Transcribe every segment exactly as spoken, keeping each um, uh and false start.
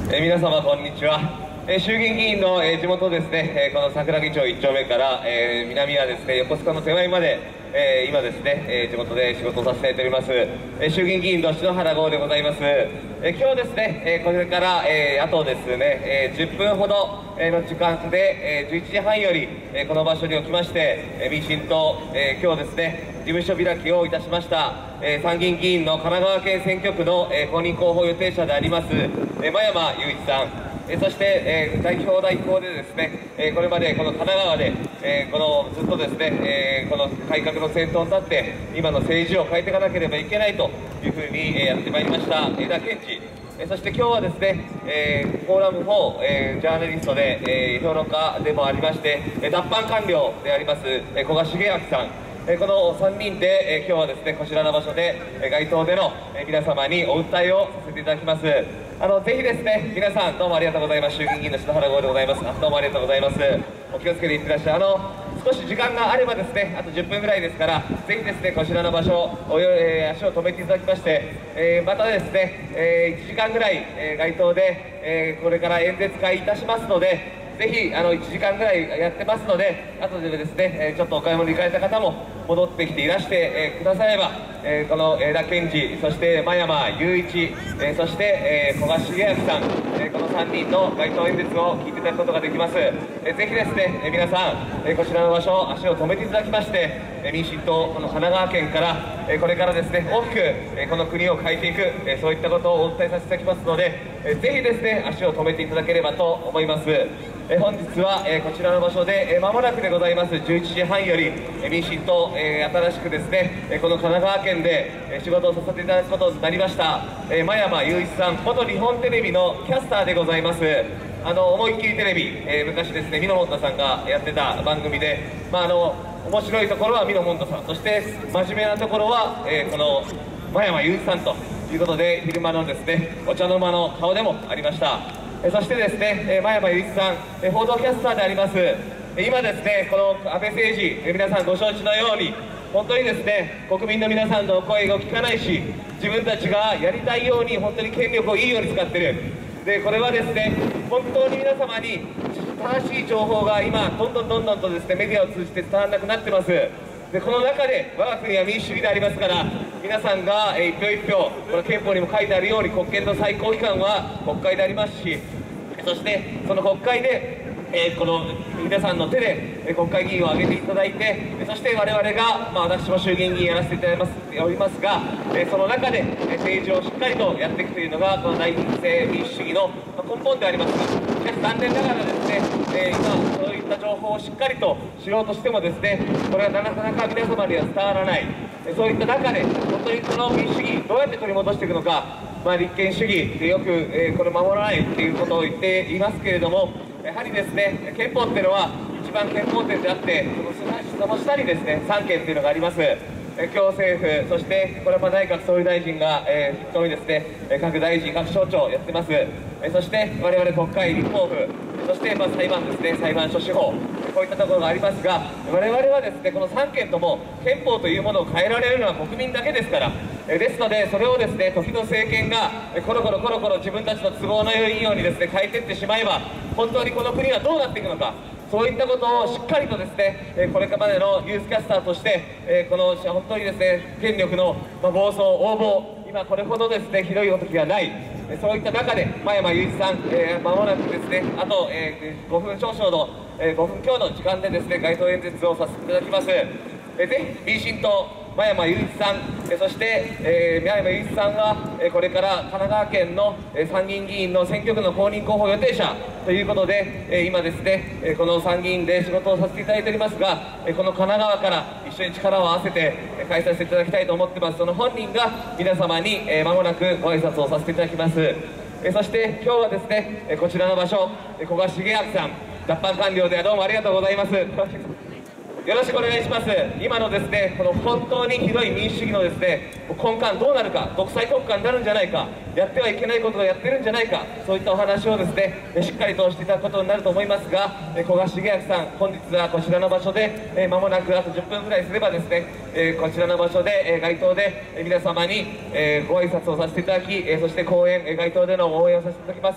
えー、皆様こんにちは。えー、衆議院議員の、えー、地元ですね、えー、この桜木町いっ丁目から、えー、南はですね横須賀の手前まで、えー、今ですね、えー、地元で仕事をさせていただいております、えー、衆議院議員の篠原剛でございます。えー、今日ですね、えー、これから、えー、あとですね、えー、じゅっぷんほどの時間で、えー、じゅういちじはんより、えー、この場所におきまして、えー、民進党、えー、今日ですね事務所開きをいたしました、えー、参議院議員の神奈川県選挙区の、えー、公認候補予定者であります、えー、真山雄一さん、えー、そして、えー、代表代行でですね、えー、これまでこの神奈川で、えー、このずっとですね、えー、この改革の先頭に立って今の政治を変えていかなければいけないというふうに、えー、やってまいりました江田健二、えー、そして今日はですね、えー、フォーラムフォー、えー、ジャーナリストで、えー、評論家でもありまして、えー、脱藩官僚であります、えー、古賀重明さん、このさんにんで、えー、今日はですねこちらの場所で、えー、街頭での、えー、皆様にお訴えをさせていただきます。あのぜひですね皆さんどうもありがとうございます。衆議院議員の篠原剛でございます。どうもありがとうございます。お気をつけていってらっしゃい。あの少し時間があればですねあとじゅっぷんぐらいですからぜひですねこちらの場所およ、えー、足を止めていただきまして、えー、またですね、えー、いちじかんぐらい、えー、街頭で、えー、これから演説会いたしますのでぜひあのいちじかんぐらいやってますので後でですね、えー、ちょっとお買い物に行かれた方も戻ってきていらして、えー、くだされば、えー、この江田健二そして真山雄一、えー、そして、えー、古賀重明さん、えー、このさんにんの街頭演説を聞いていただくことができます。えー、ぜひですね、えー、皆さん、えー、こちらの場所足を止めていただきまして、えー、民進党この神奈川県から、えー、これからですね大きく、えー、この国を変えていく、えー、そういったことをお伝えさせていただきますので、えー、ぜひですね足を止めていただければと思います。え本日は、えこちらの場所で、えー、間もなくでございますじゅういちじはんより、え民進党、えー、新しくですね、えこの神奈川県で、え仕事をさせていただくことになりました、えー、真山雄一さん元日本テレビのキャスターでございます。あの思いっきりテレビ、えー、昔ですね美濃もんたさんがやってた番組で、まあ、あの面白いところは美濃もんたさんそして真面目なところは、えー、この真山雄一さんということで昼間のですねお茶の間の顔でもありました。えそしてですね、え真山雄一さん、え報道キャスターであります。え今ですね、この安倍政治、え皆さんご承知のように、本当にですね、国民の皆さんの声が聞かないし、自分たちがやりたいように、本当に権力をいいように使ってる。で、これはですね、本当に皆様に正しい情報が今、どんどんどんどんとですね、メディアを通じて伝わらなくなってます。でこの中で我が国は民主主義でありますから皆さんが、えー、一票一票この憲法にも書いてあるように国権の最高機関は国会でありますしそしてその国会で、えー、この皆さんの手で、えー、国会議員を挙げていただいてそして我々が、まあ、私も衆議院議員やらせていただいておりますが、えー、その中で、えー、政治をしっかりとやっていくというのがこの内政民主主義の、まあ、根本でありますがしかし残念ながらですね、えー、今そういった情報をしっかりと知ろうとしてもですねこれはなかなか皆様には伝わらない、えー、そういった中で本当にこの民主主義どうやって取り戻していくのか、まあ、立憲主義でよく、えー、これ守らないということを言っていますけれどもやはりですね憲法っていうのは一番憲法典であってその下にですねさんけんというのがあります。今日政府そしてこれは内閣総理大臣が、えー、筆頭にですね各大臣各省庁やってます。えそして我々国会立法府そしてまあ裁判ですね裁判所司法こういったところがありますが我々はですねこのさんけんとも憲法というものを変えられるのは国民だけですからえですのでそれをですね時の政権がコロコロコロコロ自分たちの都合のいいようにですね変えていってしまえば本当にこの国はどうなっていくのかそういったことをしっかりとですねこれからまでのニュースキャスターとしてこの本当にですね権力の暴走横暴今これほどですねひどい時はないそういった中で真山雄一さん、えー、間もなくですねあと、えー、ごふん少々の、えー、ごふん強の時間でですね街頭演説をさせていただきます。えー、ぜひ民進党真山雄一さん、えー、そして、えー、真山雄一さんは、えー、これから神奈川県の、えー、参議院議員の選挙区の公認候補予定者ということで、えー、今ですね、えー、この参議院で仕事をさせていただいておりますが、えー、この神奈川から一緒に力を合わせて、えー、開催させていただきたいと思ってます。その本人が皆様に、えー、間もなくご挨拶をさせていただきます。えー、そして今日はですね、えー、こちらの場所、えー、古賀重明さん脱藩官僚ではどうもありがとうございます。よろしくお願いします。今のですねこの本当にひどい民主主義のですね根幹どうなるか独裁国家になるんじゃないかやってはいけないことをやってるんじゃないかそういったお話をですねしっかりとしていただくことになると思いますが古賀重明さん本日はこちらの場所で間もなくあとじゅっぷんぐらいすればですねこちらの場所で街頭で皆様にご挨拶をさせていただきそして講演街頭での応援をさせていただきます。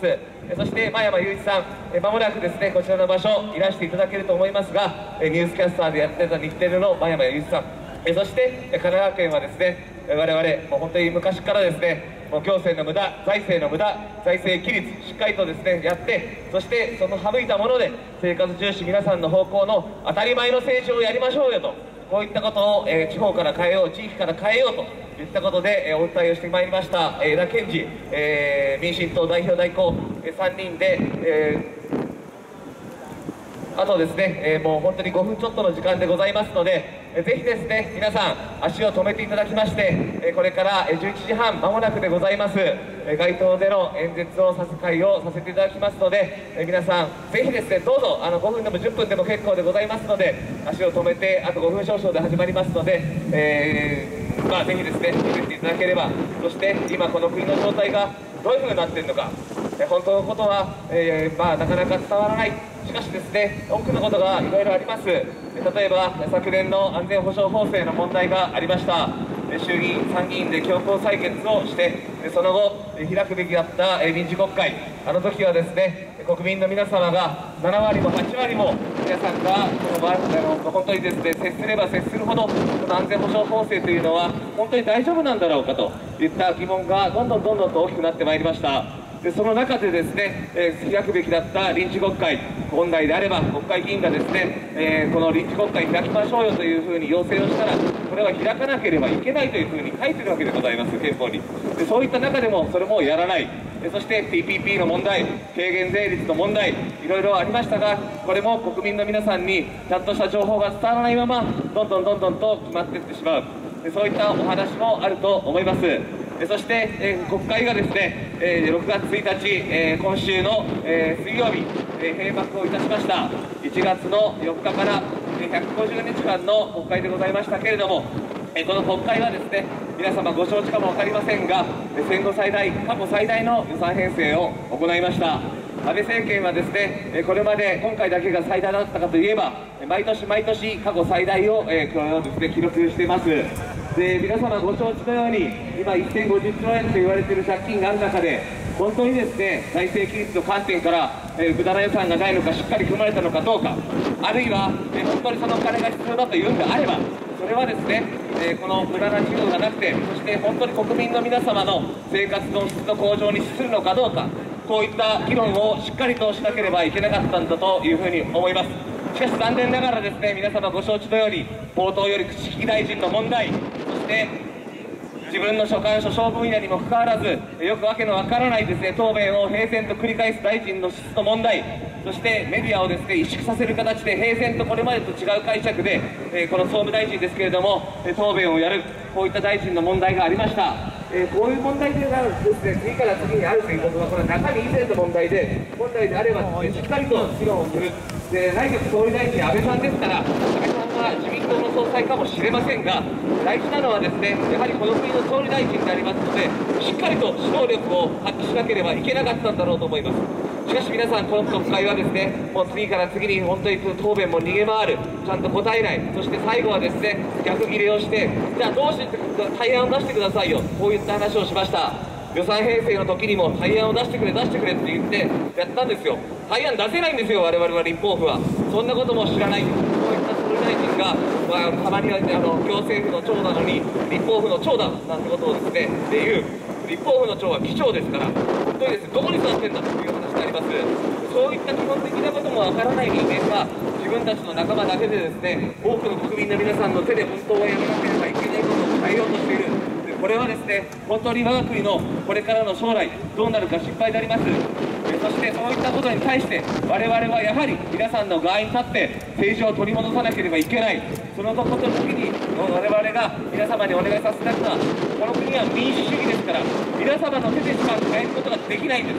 そして真山雄一さん、まもなくですねこちらの場所いらしていただけると思いますが、ニュースキャスターでやってた日テレの真山雄一さん、そして神奈川県はですね我々もう本当に昔からですねもう行政の無駄、財政の無駄、財政規律しっかりとですねやって、そしてその省いたもので生活重視皆さんの方向の当たり前の成長をやりましょうよと、こういったことを、えー、地方から変えよう、地域から変えようといったことで、えー、お訴えをしてまいりました、えー、江田健二、えー、民進党代表代行、えー、さんにんで、えーあとですね、えー、もう本当にごふんちょっとの時間でございますので、えー、ぜひですね皆さん足を止めていただきまして、えー、これからじゅういちじはんまもなくでございます、えー、街頭での演説をさす会をさせていただきますので、えー、皆さんぜひですねどうぞあのごふんでもじゅっぷんでも結構でございますので足を止めてあとごふん少々で始まりますので、えー、まあぜひですね見ていただければ、そして今この国の状態がどういうふうになっているのか、えー、本当のことは、えー、まあなかなか伝わらない。しかしですね、多くのことがいろいろあります。例えば昨年の安全保障法制の問題がありました。衆議院、参議院で強行採決をして、その後開くべきだった臨時国会、あの時はですね国民の皆様がななわりもはちわりも皆さんがこのあの本当にですね接すれば接するほどこの安全保障法制というのは本当に大丈夫なんだろうかといった疑問がどんどんどんどんと大きくなってまいりました。でその中でですね、えー、開くべきだった臨時国会、本来であれば国会議員がですね、えー、この臨時国会開きましょうよというふうに要請をしたら、これは開かなければいけないというふうに書いてるわけでございます、憲法に。でそういった中でもそれもやらない。でそして ティーピーピー の問題、軽減税率の問題、いろいろありましたが、これも国民の皆さんにちゃんとした情報が伝わらないままどんどんどんどんと決まっていってしまう。でそういったお話もあると思います。そして、えー、国会がですね、えー、ろくがつついたち、えー、今週の、えー、水曜日、えー、閉幕をいたしました。いちがつのよっかから、えー、ひゃくごじゅうにちかんの国会でございましたけれども、えー、この国会はですね、皆様ご承知かも分かりませんが、戦後最大、過去最大の予算編成を行いました。安倍政権はですね、これまで今回だけが最大だったかといえば、毎年毎年過去最大を、えー、このですね、記録しています。で皆様ご承知のように今せんごじゅっちょうえんと言われている借金がある中で、本当にですね財政規律の観点から、えー、無駄な予算がないのかしっかり組まれたのかどうか、あるいは、えー、本当にそのお金が必要だというんであれば、それはですね、えー、この無駄な事業がなくて、そして本当に国民の皆様の生活の質の向上に資するのかどうか、こういった議論をしっかりとしなければいけなかったんだというふうに思います。しかし残念ながらですね、皆様ご承知のように冒頭より口利き大臣の問題、そして自分の所管所掌分野にもかかわらずよくわけのわからないですね答弁を平然と繰り返す大臣の質の問題、そしてメディアをですね萎縮させる形で平然とこれまでと違う解釈で、えー、この総務大臣ですけれども答弁をやる、こういった大臣の問題がありました。えー、こういう問題であるですね、次から次にあるということはこれは中身以前の問題で、本来であればしっかりと議論をする。で来月総理大臣安倍さんですから、安倍さんは自民党の総裁かもしれませんが、大事なのはですねやはりこの国の総理大臣でありますので、しっかりと指導力を発揮しなければいけなかったんだろうと思います。しかし皆さん、この国会はですねもう次から次に本当に答弁も逃げ回る、ちゃんと答えない、そして最後はですね逆切れをして、じゃあどうして対案を出してくださいよ、こういった話をしました。予算編成の時にも対案を出してくれ出してくれって言ってやったんですよ。対案出せないんですよ、我々は立法府は。そんなことも知らない、こういった総理大臣が、まあ、たまにはあの行政府の長なのに立法府の長だなんてことをですねで言う。立法府の長は議長ですから、本当にですねどこに座ってんだという話になります。そういった基本的なこともわからない人間が自分たちの仲間だけでですね多くの国民の皆さんの手で本当はやめなければいけないことを変えようとしている。これはですね本当に我が国のこれからの将来どうなるか心配であります。そしてそういったことに対して我々はやはり皆さんの側に立って政治を取り戻さなければいけない。そのことの時に我々が皆様にお願いさせたいのは、この国は民主主義ですから皆様の手でしか変えることができないんです。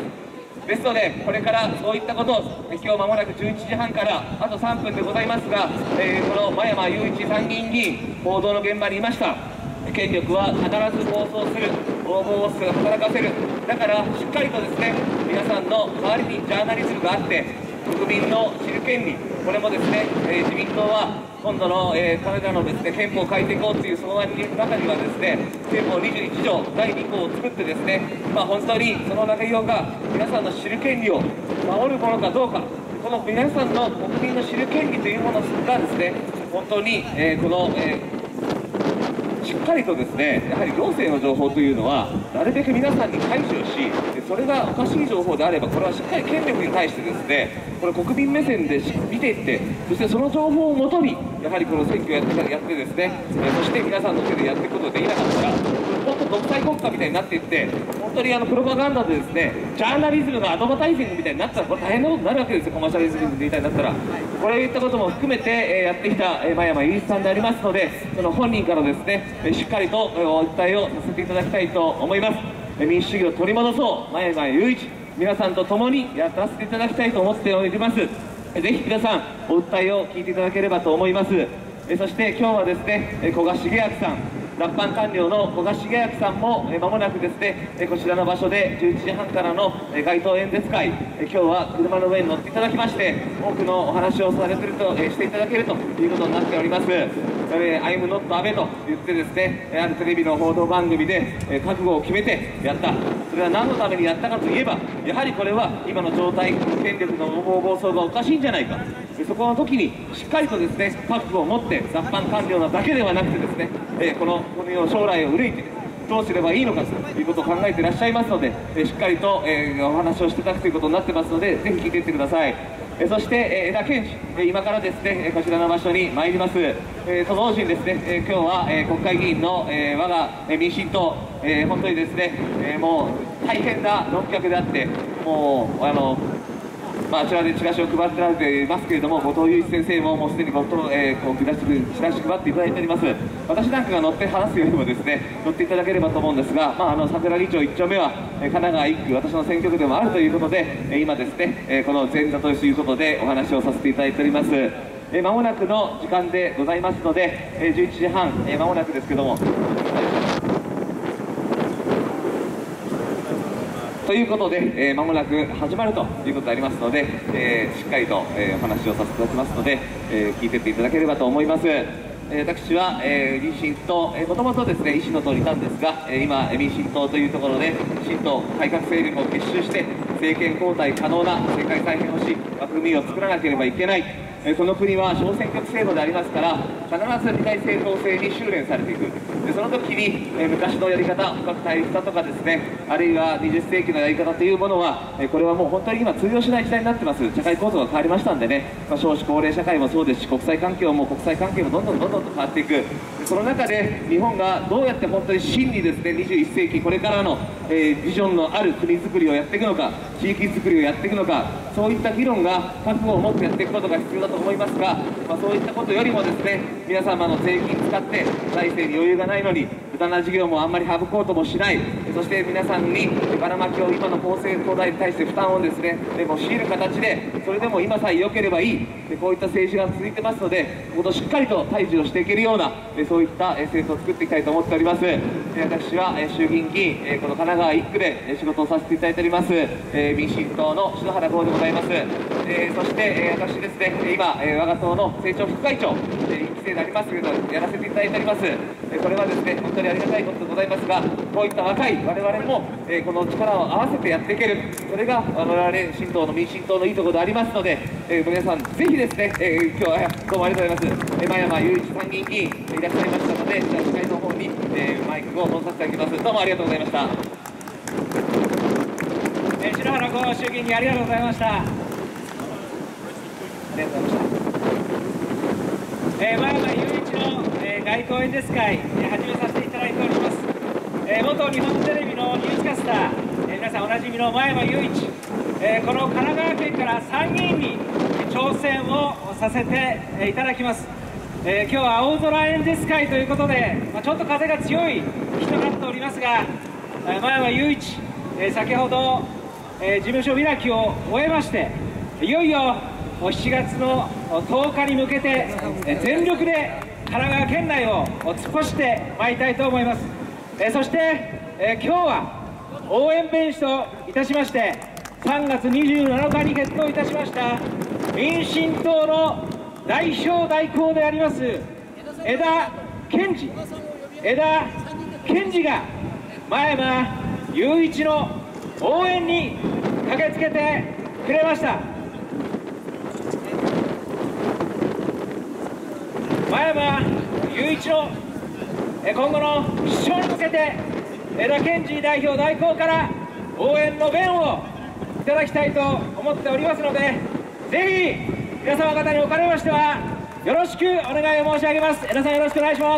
ですのでこれからそういったことを今日まもなくじゅういちじはんからあとさんぷんでございますが、えー、この真山雄一参議院議員報道の現場にいました。権力は必ず暴走する、応募を働かせる。だからしっかりとですね皆さんの周りにジャーナリズムがあって、 国民の知る権利、これもですね、えー、自民党は今度の、えー、彼らのですね憲法を変えていこうというその中にはですね、憲法にじゅういち条だいに項を作ってですね、まあ、本当にその内容が皆さんの知る権利を守るものかどうか、この皆さんの国民の知る権利というものがですね、本当に、えー、この、えーしっかりとですね、やはり行政の情報というのはなるべく皆さんに開示をし、それがおかしい情報であればこれはしっかり権力に対してですね、これ国民目線で見ていって、そしてその情報をもとにやはりこの選挙をやってやってですね、そして皆さんの手でやっていくことができなかったら、本当独裁国家みたいになっていって、本当にあのプロパガンダでですね、ジャーナリズムのアドバタイジングみたいになったらこれ大変なことになるわけですよ。コマーシャリズムみたいになったら、これ言ったことも含めて、えー、やってきた、えー、真山雄一さんでありますので、その本人からですね、えー、しっかりと、えー、お訴えをさせていただきたいと思います。えー、民主主義を取り戻そう真山雄一、皆さんと共にやらせていただきたいと思っております。えー、ぜひ皆さんお訴えを聞いていただければと思います。えー、そして今日はですね、えー、古賀茂明さん、脱藩官僚の古賀茂明さんもまもなくですね、こちらの場所でじゅういちじはんからの街頭演説会、今日は車の上に乗っていただきまして、多くのお話をされてるとしていただけるということになっております。アイムノット安倍と言ってですね、あるテレビの報道番組で覚悟を決めてやった、それは何のためにやったかといえば、やはりこれは今の状態、権力の横暴暴走がおかしいんじゃないか、そこの時にしっかりとですね覚悟を持って、脱藩官僚なだけではなくてですね、この国の将来を憂いてどうすればいいのかということを考えていらっしゃいますので、しっかりとお話をしていただくということになってますので、ぜひ聞いていってください。そして江田健二、今からですねこちらの場所に参ります。と同時にですね、今日は国会議員の我が民進党、本当にですねもう大変な論客であって、もうあのまあ、あちらでチラシを配ってられていますけれども、後藤祐一先生ももうすでにごと、えー、こうチラシチラシ配っていただいております。私なんかが乗って話すよりもですね乗っていただければと思うんですが、まあ、あの桜木町いっ丁目は、えー、神奈川いっく、私の選挙区でもあるということで、えー、今ですね、えー、この前座ということでお話をさせていただいております。えー、間もなくの時間でございますので、えー、じゅういちじはん、えー、間もなくですけども。ということで、えー、間もなく始まるということでありますので、えー、しっかりと、えー、お話をさせていただきますので、えー、聞いていっていただければと思います。えー、私は、えー、民進党、えー、もともとですね維新の党にいたんですが、えー、今民進党というところで新党改革勢力を結集して政権交代可能な政界再編をし、枠組みを作らなければいけない。えー、この国は小選挙区制度でありますから、必ず二大政党制に修練されていく。でその時に、えー、昔のやり方、深く対立だとかですね、あるいはにじゅっ世紀のやり方というものは、えー、これはもう本当に今通用しない時代になってます。社会構造が変わりましたんでね、まあ、少子高齢社会もそうですし、国際関係も国際関係もどんどんどんどんと変わっていく。でその中で日本がどうやって本当に真にですねにじゅういっ世紀これからの、えー、ビジョンのある国づくりをやっていくのか、地域づくりをやっていくのか、そういった議論が覚悟を持ってやっていくことが必要だと思いますが、まあ、そういったことよりもですね皆様の税金使って財政に余裕がないのに無駄な事業もあんまり省こうともしない、そして皆さんにばらまきを今の厚生東大に対して負担をですねでも強いる形で、それでも今さえ良ければいい、でこういった政治が続いてますので、こことしっかりと対峙をしていけるようなそういった政党を作っていきたいと思っております。私は衆議院議員、この神奈川いっくで仕事をさせていただいております民進党の篠原剛でございます。そして私ですね今我が党の政調副会長いっきせいでありますけれどやらせていただいております。これはですね本当にありがたいことでございますが、こういった若い我々もこの力を合わせてやっていける、それが我々新党の民進党のいいところでありますので、皆さんぜひですね今日はどうもありがとうございます。真山雄一参議院議員いらっしゃいましたので、じゃあ司会の方にマイクを通させていただきます。どうもありがとうございました。 篠原剛衆議院議員ありがとうございました。ありがとうございました。えー、真山雄一の、えー、街頭演説会、えー、始めさせていただいております。えー、元日本テレビのニュースキャスター、えー、皆さんおなじみの真山雄一、えー、この神奈川県から参議院に挑戦をさせていただきます。えー、今日は青空演説会ということで、まあ、ちょっと風が強い日となっておりますが、えー、真山雄一、えー、先ほど、えー、事務所開きを終えまして、いよいよしちがつのとおかに向けて、えー、全力で神奈川県内を突っ走ってまいりたいと思います。えー、そして、えー、今日は応援弁士といたしましてさんがつにじゅうなのかに決闘いたしました民進党の代表代行であります枝健二枝健二が真山雄一の応援に駆けつけてくれました。真山雄一の今後の出生に向けて枝健二代表代行から応援の弁をいただきたいと思っておりますので、ぜひ皆様方におかれましてはよろしくお願いを申し上げます。枝さんよろしくお願いします。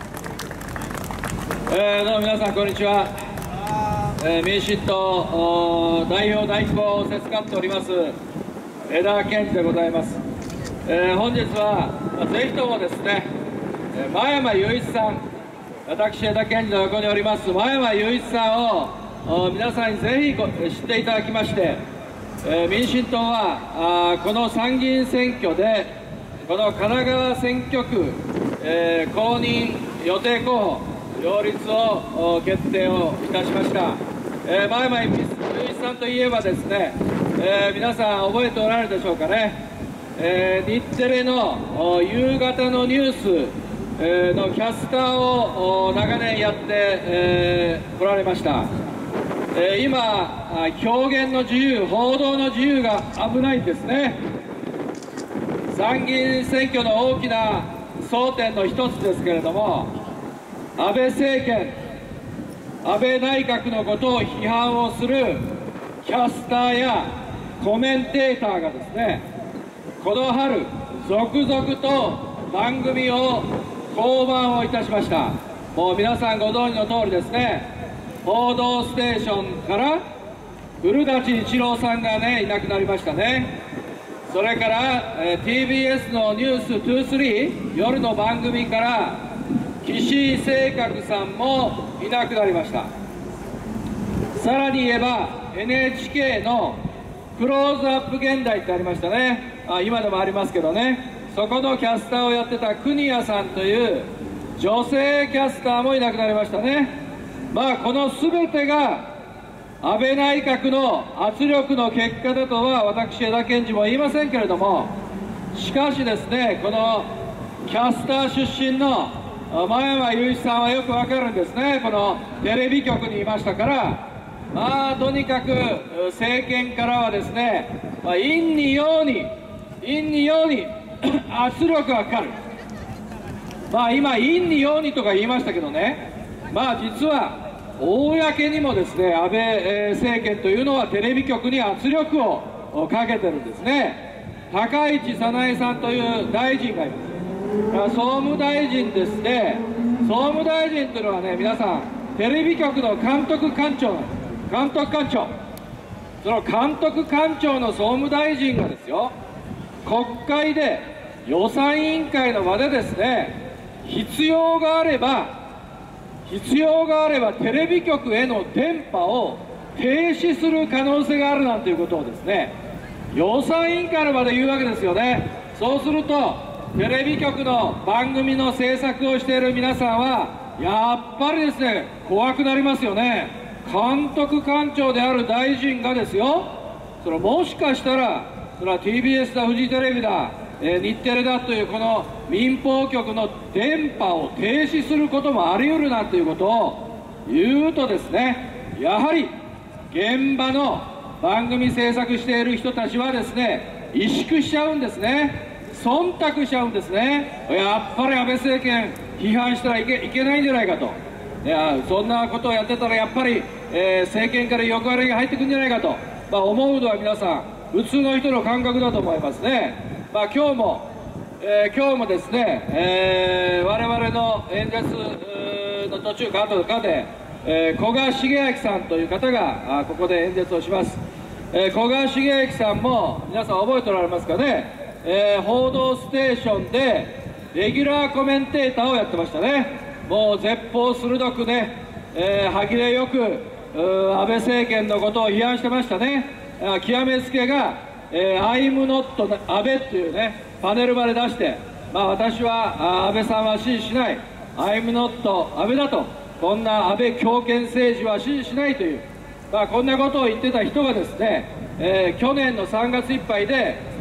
えー、どうも皆さんこんにちは。えー、民進党代表代行を授かっております枝健二でございます。えー、本日は、まあ、ぜひともですね、えー、真山雄一さん、私枝健二の横におります真山雄一さんを皆さんにぜひご知っていただきまして、えー、民進党はあこの参議院選挙でこの神奈川選挙区、えー、公認予定候補擁立を決定をいたしました。えー、真山雄一さんといえばですね、えー、皆さん覚えておられるでしょうかね、えー、日テレの夕方のニュース、えー、のキャスターを長年やって、えー、来られました。えー、今、表現の自由、報道の自由が危ないんですね。参議院選挙の大きな争点の一つですけれども、安倍政権、安倍内閣のことを批判をするキャスターやコメンテーターがですね、この春、続々と番組を降板をいたしました。もう皆さんご存知の通りですね、報道ステーションから古舘一郎さんがね、いなくなりましたね。それから、えー、ティービーエス のニュースにじゅうさん夜の番組から岸井正覚さんもいなくなりました。さらに言えば エヌエイチケー のクローズアップ現代ってありましたね。あ、今でもありますけどね、そこのキャスターをやってた国谷さんという女性キャスターもいなくなりましたね。まあこの全てが安倍内閣の圧力の結果だとは私枝健二も言いませんけれども、しかしですね、このキャスター出身の真山雄一さんはよくわかるんですね。このテレビ局にいましたから、まあとにかく政権からはですね、まあ、陰に陽に陰に陽に圧力がかかる。まあ今陰に陽にとか言いましたけどね、まあ実は公にもですね、安倍政権というのはテレビ局に圧力をかけてるんですね。高市早苗さんという大臣がいます。総務大臣ですね。総務大臣というのはね、皆さんテレビ局の監督官庁なんです。監督官庁、その監督官庁の総務大臣がですよ、国会で予算委員会の場でですね、必要があれば必要があればテレビ局への電波を停止する可能性があるなんていうことをですね、予算委員会の場で言うわけですよね。そうするとテレビ局の番組の制作をしている皆さんはやっぱりですね、怖くなりますよね。監督官庁である大臣がですよ、それもしかしたらそれは ティービーエス だ、フジテレビだ、えー、日テレだというこの民放局の電波を停止することもあり得るなんていうことを言うとですね、やはり現場の番組制作している人たちはですね、萎縮しちゃうんですね。忖度しちゃうんですね。やっぱり安倍政権批判したらいけ、いけないんじゃないかと。いや、そんなことをやってたらやっぱり、えー、政権から横割りが入ってくるんじゃないかと、まあ、思うのは皆さん普通の人の感覚だと思いますね。まあ、今日も、えー、今日もですね、えー、我々の演説の途中か後かで、えー、古賀茂明さんという方がここで演説をします。えー、古賀茂明さんも皆さん覚えておられますかね。えー、報道ステーションでレギュラーコメンテーターをやってましたね。もう絶法鋭くね、えー、歯切れよく安倍政権のことを批判してましたね。極めつけが、えー、I'm not 安倍っていうねパネルまで出して、まあ、私は安倍さんは支持しない、I'm not 安倍だと、こんな安倍強権政治は支持しないという、まあ、こんなことを言ってた人がですね、えー、去年のさんがついっぱいで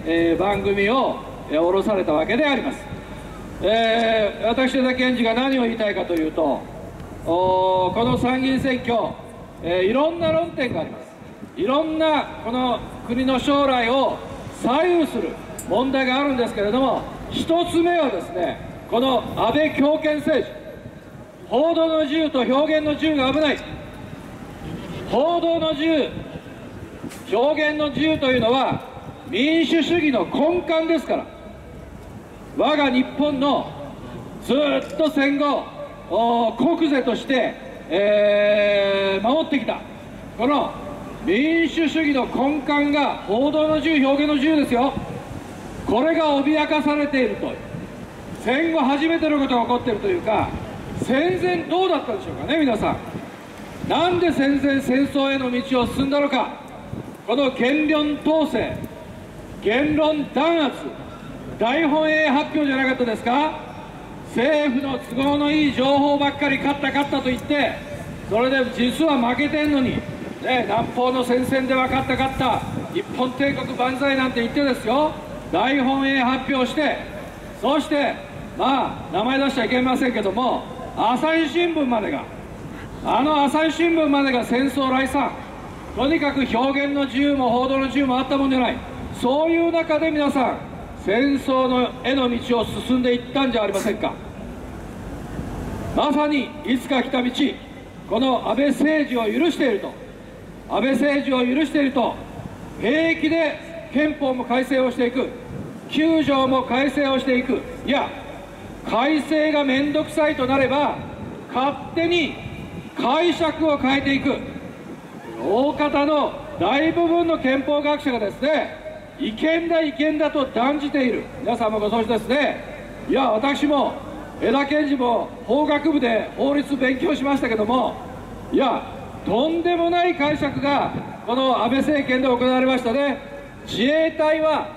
えー、番組を、えー、下ろされたわけであります。えー、私、江田憲司が何を言いたいかというと、この参議院選挙、えー、いろんな論点があります。いろんなこの国の将来を左右する問題があるんですけれども、一つ目はですね、この安倍強権政治、報道の自由と表現の自由が危ない。報道の自由、表現の自由というのは民主主義の根幹ですから、我が日本のずっと戦後国是として、えー、守ってきたこの民主主義の根幹が報道の自由、表現の自由ですよ。これが脅かされていると、戦後初めてのことが起こっているというか、戦前どうだったでしょうかね、皆さん。なんで戦前戦争への道を進んだのか。この言論統制、言論弾圧、大本営発表じゃなかったですか。政府の都合のいい情報ばっかり勝った勝ったと言って、それで実は負けてんのに、ね、南方の戦線では勝った勝った、日本帝国万歳なんて言ってですよ、大本営発表して、そしてまあ名前出しちゃいけませんけども、朝日新聞までが、あの朝日新聞までが戦争来賛、とにかく表現の自由も報道の自由もあったもんじゃない。そういう中で皆さん、戦争のへの道を進んでいったんじゃありませんか。まさにいつか来た道、この安倍政治を許していると、安倍政治を許していると、平気で憲法も改正をしていく、きゅう条も改正をしていく、いや、改正が面倒くさいとなれば、勝手に解釈を変えていく、大方の大部分の憲法学者がですね、違憲だ、違憲だと断じている、皆さんもご存知ですね。いや、私も江田憲司も法学部で法律勉強しましたけども、いや、とんでもない解釈がこの安倍政権で行われましたね。自衛隊は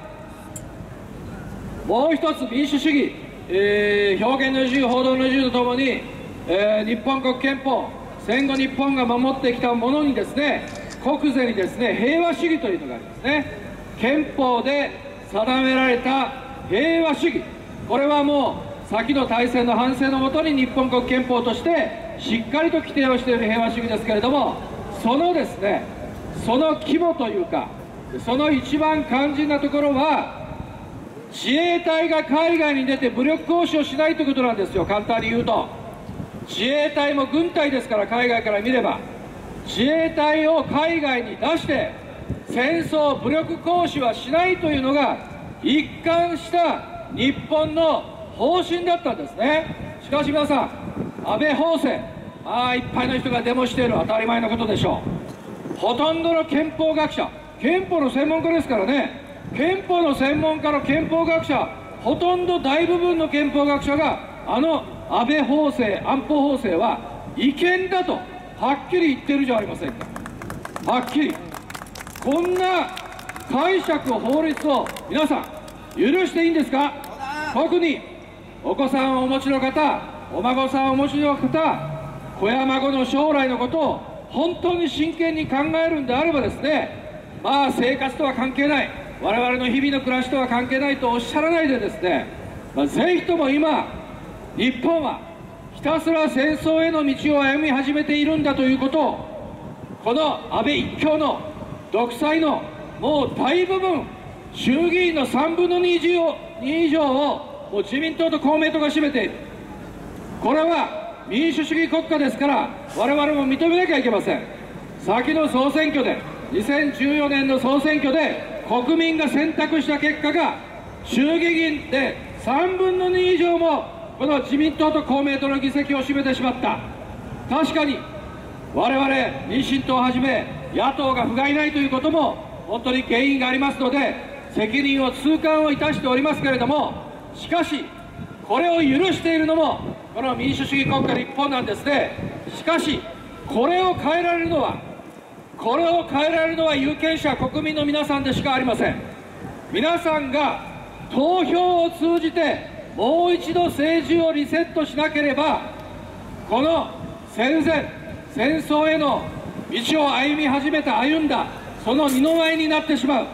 もう一つ民主主義、えー、表現の自由、報道の自由とともに、えー、日本国憲法、戦後日本が守ってきたものにですね、国是にですね、平和主義というのがありますね。憲法で定められた平和主義、これはもう先の大戦の反省のもとに日本国憲法としてしっかりと規定をしている平和主義ですけれども、そのですね、その肝というか、その一番肝心なところは、自衛隊が海外に出て武力行使をしないということなんですよ。簡単に言うと、自衛隊も軍隊ですから、海外から見れば自衛隊を海外に出して戦争、武力行使はしないというのが一貫した日本の方針だったんですね。しかし皆さん、安倍法制、まあいっぱいの人がデモしている、当たり前のことでしょう。ほとんどの憲法学者、憲法の専門家ですからね、憲法の専門家の憲法学者、ほとんど大部分の憲法学者が、あの安倍法制、安保法制は違憲だとはっきり言ってるじゃありませんか。はっきり。こんな解釈を、法律を皆さん許していいんですか。特にお子さんをお持ちの方、お孫さんをお持ちの方、子や孫の将来のことを本当に真剣に考えるんであればですね、まあ生活とは関係ない、我々の日々の暮らしとは関係ないとおっしゃらないでですね、まあ、ぜひとも今日本はひたすら戦争への道を歩み始めているんだということを、この安倍一強の独裁のもう大部分、衆議院のさんぶんのに以上をもう自民党と公明党が占めている。これは民主主義国家ですから、我々も認めなきゃいけません。先の総選挙で、にせんじゅうよねんの総選挙で国民が選択した結果が、衆議院でさんぶんのに以上もこの自民党と公明党の議席を占めてしまった。確かに我々民進党をはじめ野党が不甲斐ないということも本当に原因がありますので、責任を痛感をいたしておりますけれども、しかしこれを許しているのもこの民主主義国家日本なんですね。しかしこれを変えられるのはこれを変えられるのは有権者、国民の皆さんでしかありません。皆さんが投票を通じてもう一度政治をリセットしなければ、この戦前戦争への道を歩み始めた、歩んだその二の舞になってしまう。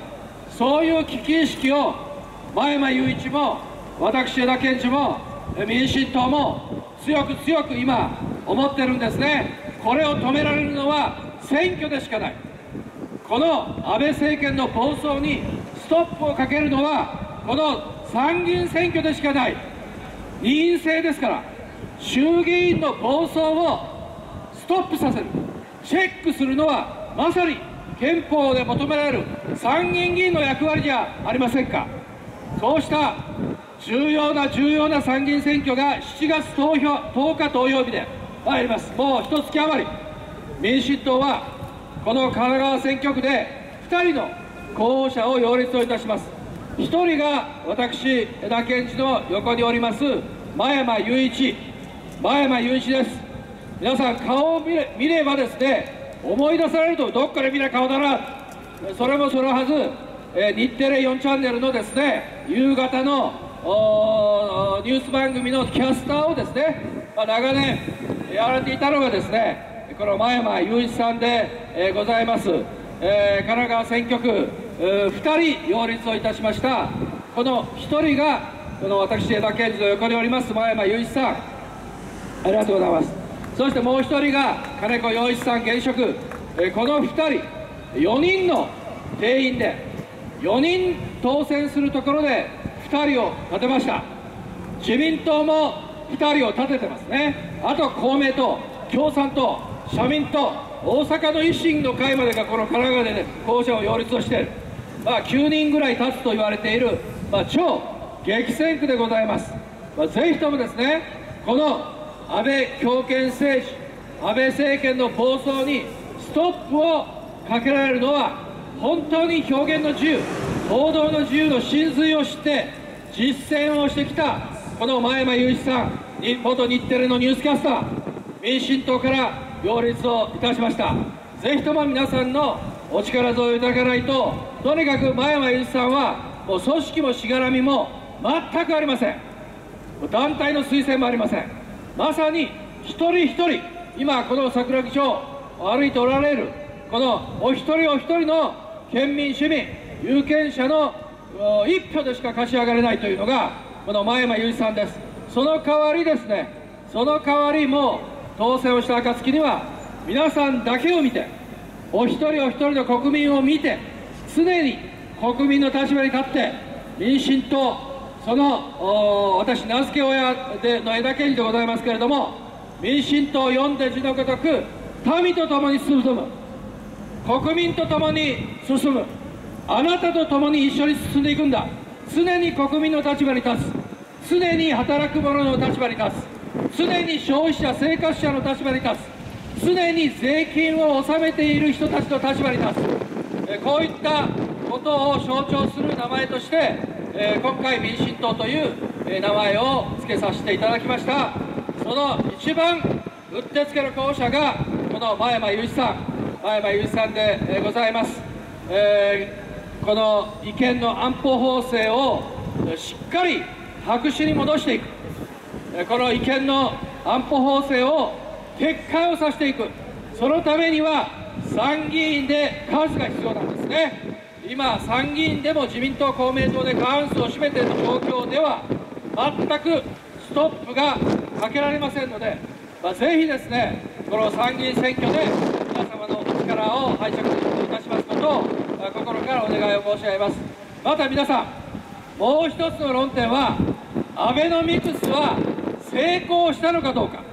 そういう危機意識を真山雄一も私、江田憲司も民進党も強く強く今、思ってるんですね。これを止められるのは選挙でしかない。この安倍政権の暴走にストップをかけるのは、この参議院選挙でしかない。二院制ですから、衆議院の暴走をストップさせる、チェックするのは、まさに憲法で求められる参議院議員の役割じゃありませんか。そうした重要な重要な参議院選挙がしちがつとおか投票日で参ります。もう一月余り、民進党はこの神奈川選挙区でふたりの候補者を擁立をいたします。ひとりが私、江田憲司の横におります真山雄一、真山雄一です。皆さん、顔を見れ、見ればですね、思い出されると、どっから見た顔だな、それもそのはず、えー、日テレよんチャンネルのですね、夕方のニュース番組のキャスターをですね、まあ、長年やられていたのがですね、この真山雄一さんで、えー、ございます。えー、神奈川選挙区、ふたり擁立をいたしました。このひとりが、この私、江田憲司の横におります真山雄一さん、ありがとうございます。そしてもうひとりが金子洋一さん、現職、えー、このふたり、よにんの定員で、よにん当選するところでふたりを立てました。自民党もふたりを立ててますね。あと公明党、共産党、社民党、大阪の維新の会までがこの神奈川で、ね、候補者を擁立をしている、まあ、きゅうにんぐらい立つと言われている、まあ、超激戦区でございます。まあ、ぜひともですね、この安倍強権政治、安倍政権の暴走にストップをかけられるのは、本当に表現の自由、報道の自由の真髄を知って実践をしてきたこの真山雄一さん、元日テレのニュースキャスター、民進党から擁立をいたしました。ぜひとも皆さんのお力添えをいただかないと、とにかく真山雄一さんはもう組織もしがらみも全くありません。団体の推薦もありません。まさに一人一人、今この桜木町を歩いておられるこのお一人お一人の県民市民有権者の一票でしか勝ち上がれないというのがこの真山雄一さんです。その代わりですね、その代わりも当選をした暁には皆さんだけを見て、お一人お一人の国民を見て、常に国民の立場に立って民進党、その私名付け親での江田憲司でございますけれども、民進党読んで字のごとく民と共に進む、国民と共に進む、あなたと共に一緒に進んでいくんだ、常に国民の立場に立つ、常に働く者の立場に立つ、常に消費者生活者の立場に立つ、常に税金を納めている人たちの立場に立つ、こういったことを象徴する名前として、今回民進党という名前を付けさせていただきました。その一番うってつけの候補者がこの真山雄一さん、真山雄一さんでございます。えーこの違憲の安保法制をしっかり白紙に戻していく、この違憲の安保法制を撤回をさせていく、そのためには参議院で数が必要なんですね。今、参議院でも自民党、公明党で過半数を占めている状況では、全くストップがかけられませんので、まあ、ぜひですね、この参議院選挙で皆様のお力を拝借いたしますことを心からお願いを申し上げます。また皆さん、もう一つの論点は、アベノミクスは成功したのかどうか、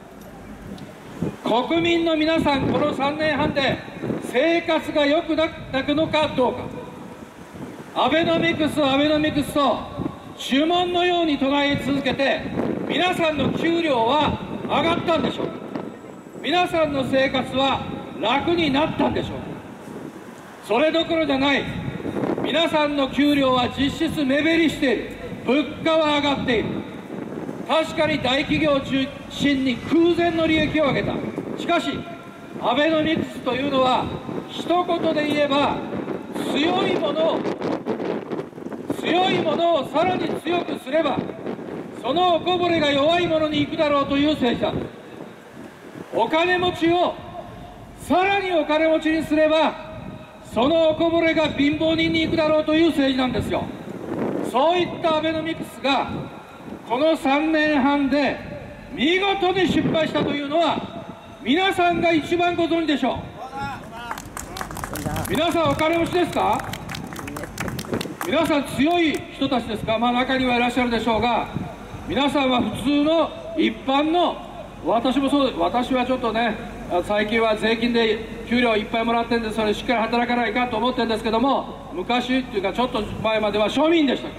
国民の皆さん、このさんねんはんで生活が良くなったのかどうか、アベノミクス、アベノミクスと呪文のように唱え続けて、皆さんの給料は上がったんでしょうか、皆さんの生活は楽になったんでしょうか。それどころじゃない、皆さんの給料は実質目減りしている、物価は上がっている、確かに大企業を中心に空前の利益を上げた。しかしアベノミクスというのは一言で言えば、強いものを強いものをさらに強くすれば、そのおこぼれが弱いものに行くだろうという政治だ。お金持ちをさらにお金持ちにすれば、 そのおこぼれが貧乏人に行くだろうという政治なんですよ。そういったアベノミクスがこのさんねんはんで見事に失敗したというのは皆さんが一番ご存知でしょう。皆さんお金持ちですか？皆さん強い人たちですか？まあ中にはいらっしゃるでしょうが、皆さんは普通の一般の、私もそうです。私はちょっとね、最近は税金で給料いっぱいもらってるんで、それしっかり働かないかと思ってるんですけども、昔っていうかちょっと前までは庶民でした。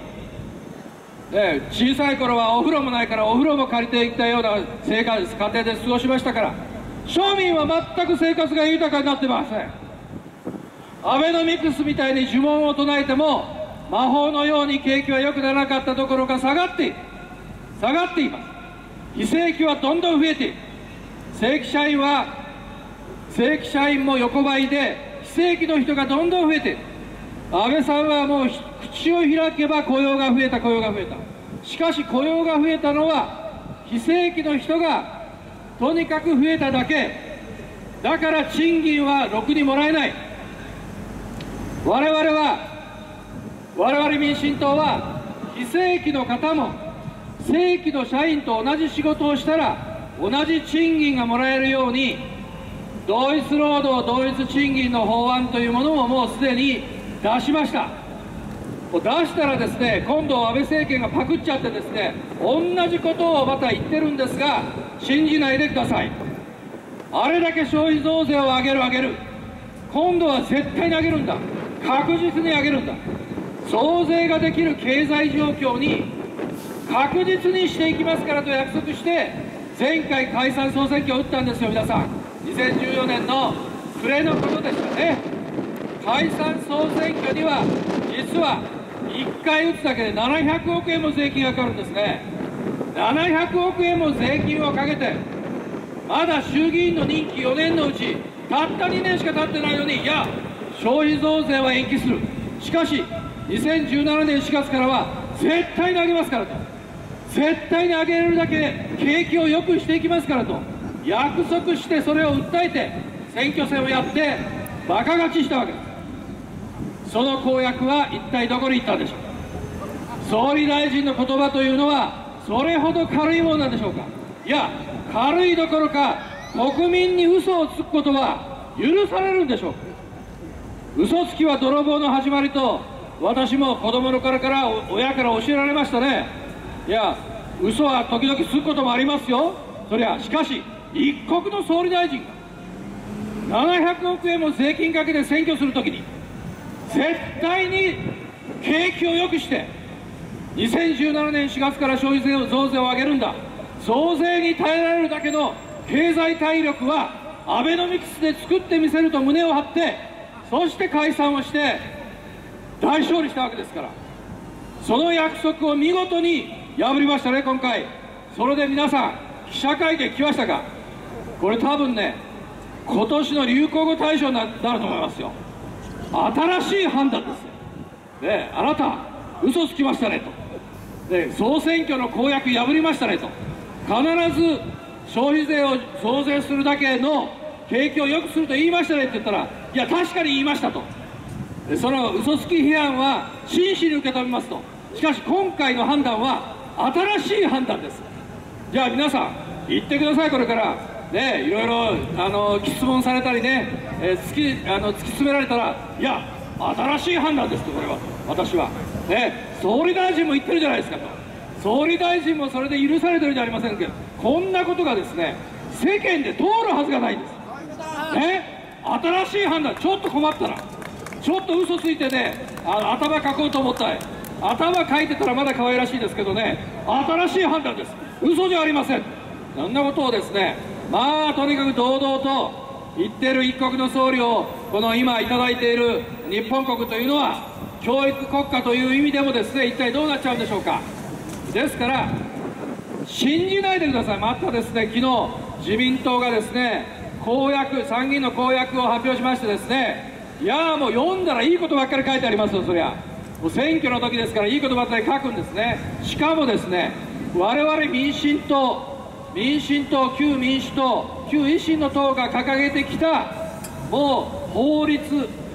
ね、小さい頃はお風呂もないからお風呂も借りていったような生活、家庭で過ごしましたから、庶民は全く生活が豊かになってません。アベノミクスみたいに呪文を唱えても魔法のように景気は良くならなかったどころか下がっている下がっています。非正規はどんどん増えている。正規社員は正規社員も横ばいで、非正規の人がどんどん増えている。安倍さんはもう口を開けば雇用が増えた雇用が増えた。しかし雇用が増えたのは非正規の人がとにかく増えただけだから、賃金はろくにもらえない。我々は我々民進党は非正規の方も正規の社員と同じ仕事をしたら同じ賃金がもらえるように、同一労働同一賃金の法案というものももうすでに出しました。出したらですね、今度安倍政権がパクっちゃってですね、同じことをまた言ってるんですが、信じないでください。あれだけ消費増税を上げる上げる、今度は絶対に上げるんだ、確実に上げるんだ。増税ができる経済状況に確実にしていきますからと約束して、前回解散総選挙を打ったんですよ。皆さん、にせんじゅうよねんの暮れのことでしたね。解散総選挙には実はいっかい打つだけでななひゃくおくえんも税金がかかるんですね。ななひゃくおくえんも税金をかけて、まだ衆議院の任期よねんのうちたったにねんしか経ってないのに、いや消費増税は延期する、しかしにせんじゅうななねんしがつからは絶対に上げますからと、絶対に上げるだけ景気を良くしていきますからと約束して、それを訴えて選挙戦をやってバカ勝ちしたわけです。その公約は一体どこに行ったんでしょう。総理大臣の言葉というのはそれほど軽いものなんでしょうか。いや、軽いどころか国民に嘘をつくことは許されるんでしょうか。嘘つきは泥棒の始まりと私も子供の頃から親から教えられましたね。いや、嘘は時々つくこともありますよ。そりゃしかし一国の総理大臣がななひゃくおくえんも税金かけて選挙するときに絶対に景気を良くしてにせんじゅうななねんしがつから消費税を増税を上げるんだ、増税に耐えられるだけの経済体力はアベノミクスで作ってみせると胸を張って、そして解散をして大勝利したわけですから、その約束を見事に破りましたね、今回。それで皆さん記者会見来ましたか。これ多分ね、今年の流行語大賞になると思いますよ。新しい判断ですよ、ね、あなた嘘つきましたねと、ね、総選挙の公約破りましたねと、必ず消費税を増税するだけの景気を良くすると言いましたねって言ったら、いや確かに言いましたと、その嘘つき批判は真摯に受け止めますと。しかし今回の判断は新しい判断です。じゃあ皆さん言ってください。これからね、いろいろあの質問されたりね、えー、突きあの突き詰められたら、いや新しい判断ですと、これは私はね、総理大臣も言ってるじゃないですかと、総理大臣もそれで許されてるじゃありませんけど、こんなことがですね世間で通るはずがないんですね。新しい判断、ちょっと困ったらちょっと嘘ついてね、あ頭かこうと思ったら、頭かいてたらまだ可愛らしいですけどね、新しい判断です、嘘じゃありません。そんなことをですね、まあとにかく堂々と言っている一国の総理を、この今いただいている日本国というのは教育国家という意味でもですね、一体どうなっちゃうんでしょうか。ですから信じないでください。またですね、昨日自民党がですね公約、参議院の公約を発表しましてですね、いやもう読んだらいいことばっかり書いてありますよ。そりゃもう選挙の時ですからいいことばっかり書くんですね。しかもですね、我々民進党民進党、旧民主党、旧維新の党が掲げてきたもう法律、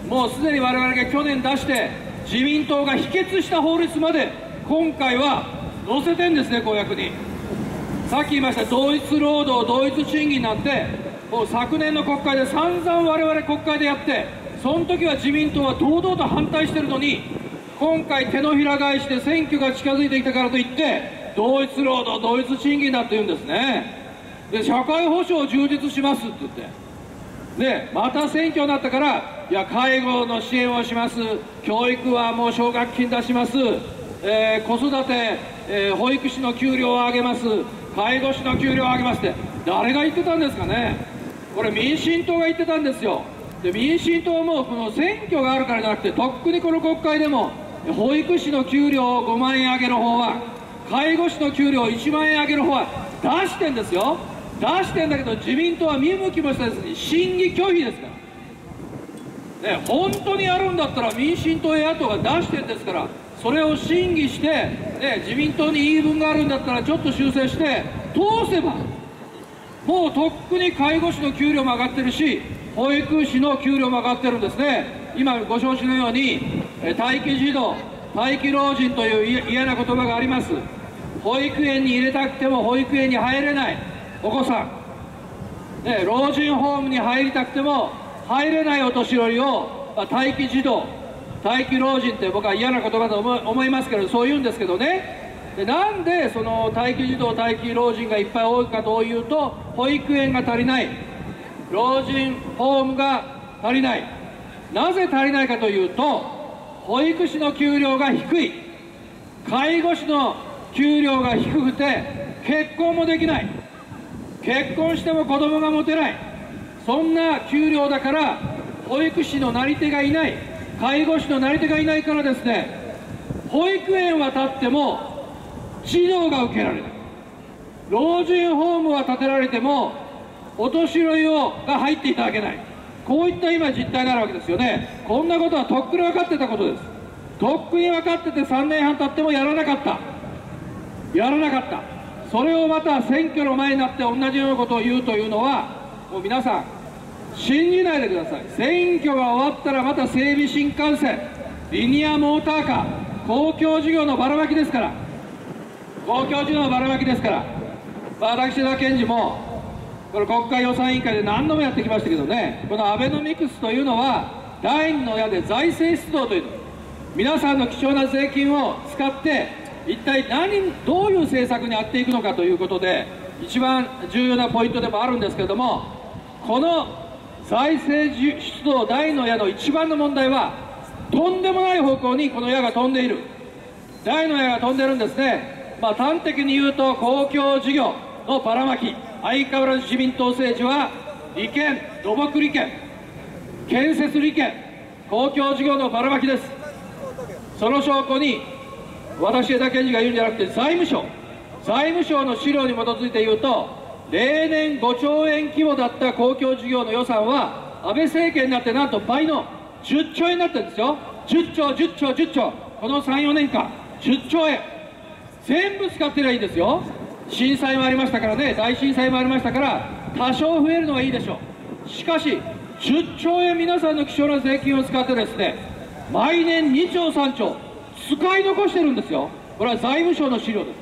もうすでに我々が去年出して自民党が否決した法律まで今回は載せてんですね、公約に。さっき言いました同一労働同一賃金なんてもう昨年の国会で散々我々国会でやって、その時は自民党は堂々と反対してるのに、今回手のひら返しで選挙が近づいてきたからといって同一労働同一賃金だって言うんですね。で社会保障を充実しますって言って、でまた選挙になったから、いや介護の支援をします、教育はもう奨学金出します、えー、子育て、えー、保育士の給料を上げます、介護士の給料を上げますって、誰が言ってたんですかね。これ民進党が言ってたんですよ。で民進党もこの選挙があるからじゃなくて、とっくにこの国会でも保育士の給料をごまんえん上げる方は、介護士の給料をいちまんえん上げる方は出してんですよ。出してんだけど、自民党は見向きもせずに審議拒否ですから、ね、本当にやるんだったら民進党や野党が出してんですから、それを審議して、ね、自民党に言い分があるんだったらちょっと修正して通せば、もうとっくに介護士の給料も上がってるし、保育士の給料も上がってるんですね。今ご承知のように待機児童、待機老人という嫌な言葉があります。保育園に入れたくても保育園に入れないお子さん、ね、老人ホームに入りたくても入れないお年寄りを待機児童、待機老人って僕は嫌な言葉と思いますけど、そう言うんですけどね。でなんでその待機児童、待機老人がいっぱい多いかというと、保育園が足りない、老人ホームが足りない。なぜ足りないかというと、保育士の給料が低い、介護士の給料が低くて結婚もできない、結婚しても子供が持てない、そんな給料だから、保育士のなり手がいない、介護士のなり手がいないからですね、保育園は建っても児童が受けられない、老人ホームは建てられてもお年寄りをが入っていただけない、こういった今実態になるわけですよね。こんなことはとっくに分かってたことです。とっくに分かっててさんねんはん経ってもやらなかった、やらなかった。それをまた選挙の前になって同じようなことを言うというのは、もう皆さん信じないでください。選挙が終わったらまた整備新幹線、リニアモーターカー、公共事業のばらまきですから、公共事業のばらまきですから、私田健二もこれ国会予算委員会で何度もやってきましたけどね、このアベノミクスというのは第二の矢で財政出動というの、皆さんの貴重な税金を使って一体何どういう政策にやっていくのかということで、一番重要なポイントでもあるんですけれども、この財政出動第二の矢の一番の問題は、とんでもない方向にこの矢が飛んでいる、第二の矢が飛んでるんですね。まあ、端的に言うと、公共事業のばらまき、相変わらず自民党政治は利権、土木利権、建設利権、公共事業のばらまきです。その証拠に、私枝健二が言うんじゃなくて、財務省財務省の資料に基づいて言うと、例年ごちょうえん規模だった公共事業の予算は安倍政権になってなんと倍のじゅっちょうえんになってるんですよ。じゅっちょう、じゅっちょう、じゅっちょう、このさん、よねんかんじゅっちょうえん全部使ってりゃいいですよ。震災もありましたからね、大震災もありましたから、多少増えるのはいいでしょう。しかしじゅっちょうえん皆さんの貴重な税金を使ってですね、毎年にちょうさんちょう使い残してるんですよ。これは財務省の資料です。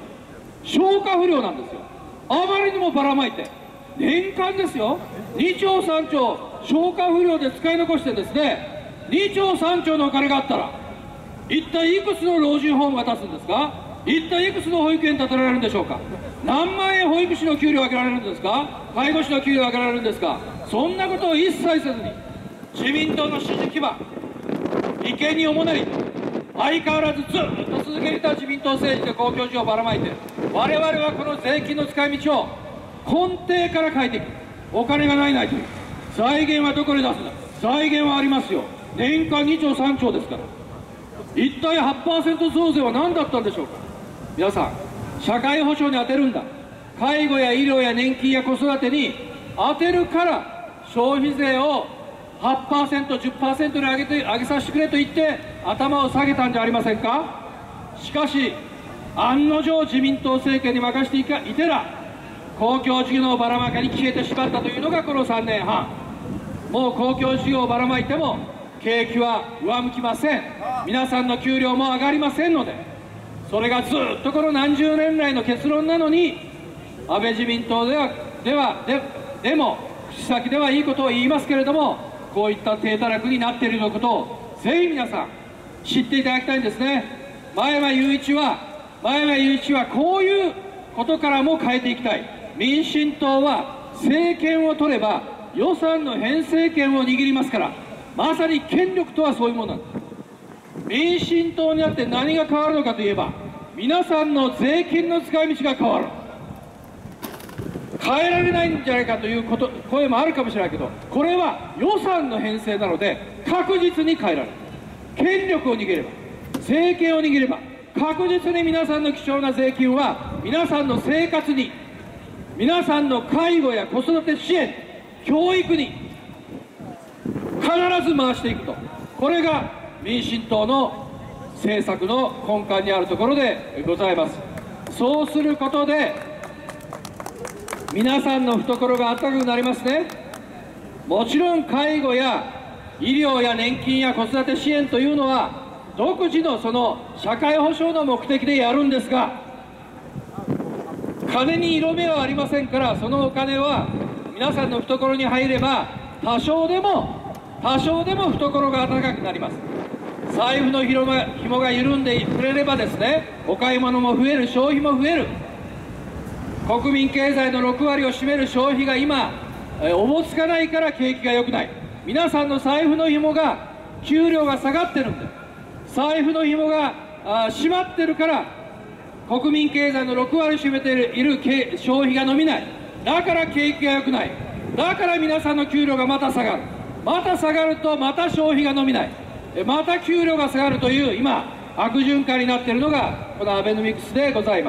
消化不良なんですよ。あまりにもばらまいて、年間ですよ、にちょうさんちょう消化不良で使い残してですね、にちょうさんちょうのお金があったら、一体いくつの老人ホームが建つんですか、一体いくつの保育園建てられるんでしょうか、何万円保育士の給料上げられるんですか、介護士の給料上げられるんですか。そんなことを一切せずに、自民党の支持基盤、利権に主なり、相変わらずずっと続けてた自民党政治で公共事業をばらまいて、我々はこの税金の使い道を根底から変えていく。お金がないないという、財源はどこで出すんだ、財源はありますよ、年間にちょうさんちょうですから、一体 はちパーセント 増税は何だったんでしょうか。皆さん、社会保障に充てるんだ、介護や医療や年金や子育てに充てるから消費税を はちパーセント、じゅっパーセント に上げて上げさせてくれと言って頭を下げたんじゃありませんか。しかし案の定自民党政権に任せていかいてら、公共事業のばらまきに消えてしまったというのがこのさんねんはん。もう公共事業をばらまいても景気は上向きません。皆さんの給料も上がりませんので、それがずっとこの何十年来の結論なのに、安倍自民党ではではででも口先ではいいことを言いますけれども、こういった低たらくになっているということをぜひ皆さん知っていただきたいんですね。前山雄一は前山雄一はこういうことからも変えていきたい。民進党は政権を取れば予算の編成権を握りますから、まさに権力とはそういうものなんです。民進党になって何が変わるのかといえば、皆さんの税金の使い道が変わる。変えられないんじゃないかということ声もあるかもしれないけど、これは予算の編成なので確実に変えられる。権力を握れば、政権を握れば、確実に皆さんの貴重な税金は皆さんの生活に、皆さんの介護や子育て支援、教育に必ず回していくと、これが民進党の政策の根幹にあるところでございます。そうすることで皆さんの懐が温かくなりますね。もちろん介護や医療や年金や子育て支援というのは独自のその社会保障の目的でやるんですが、金に色目はありませんから、そのお金は皆さんの懐に入れば多少でも多少でも懐が温かくなります。財布の紐が紐が緩んでくれればですね、お買い物も増える、消費も増える。国民経済のろくわりを占める消費が今おぼつかないから景気が良くない。皆さんの財布の紐が、給料が下がってるんで、財布の紐が締まってるから国民経済のろくわりを占めている消費が伸びない。だから景気が良くない。だから皆さんの給料がまた下がる。また下がるとまた消費が伸びない。また給料が下がるという今悪循環になっているのがこのアベノミクスでございます。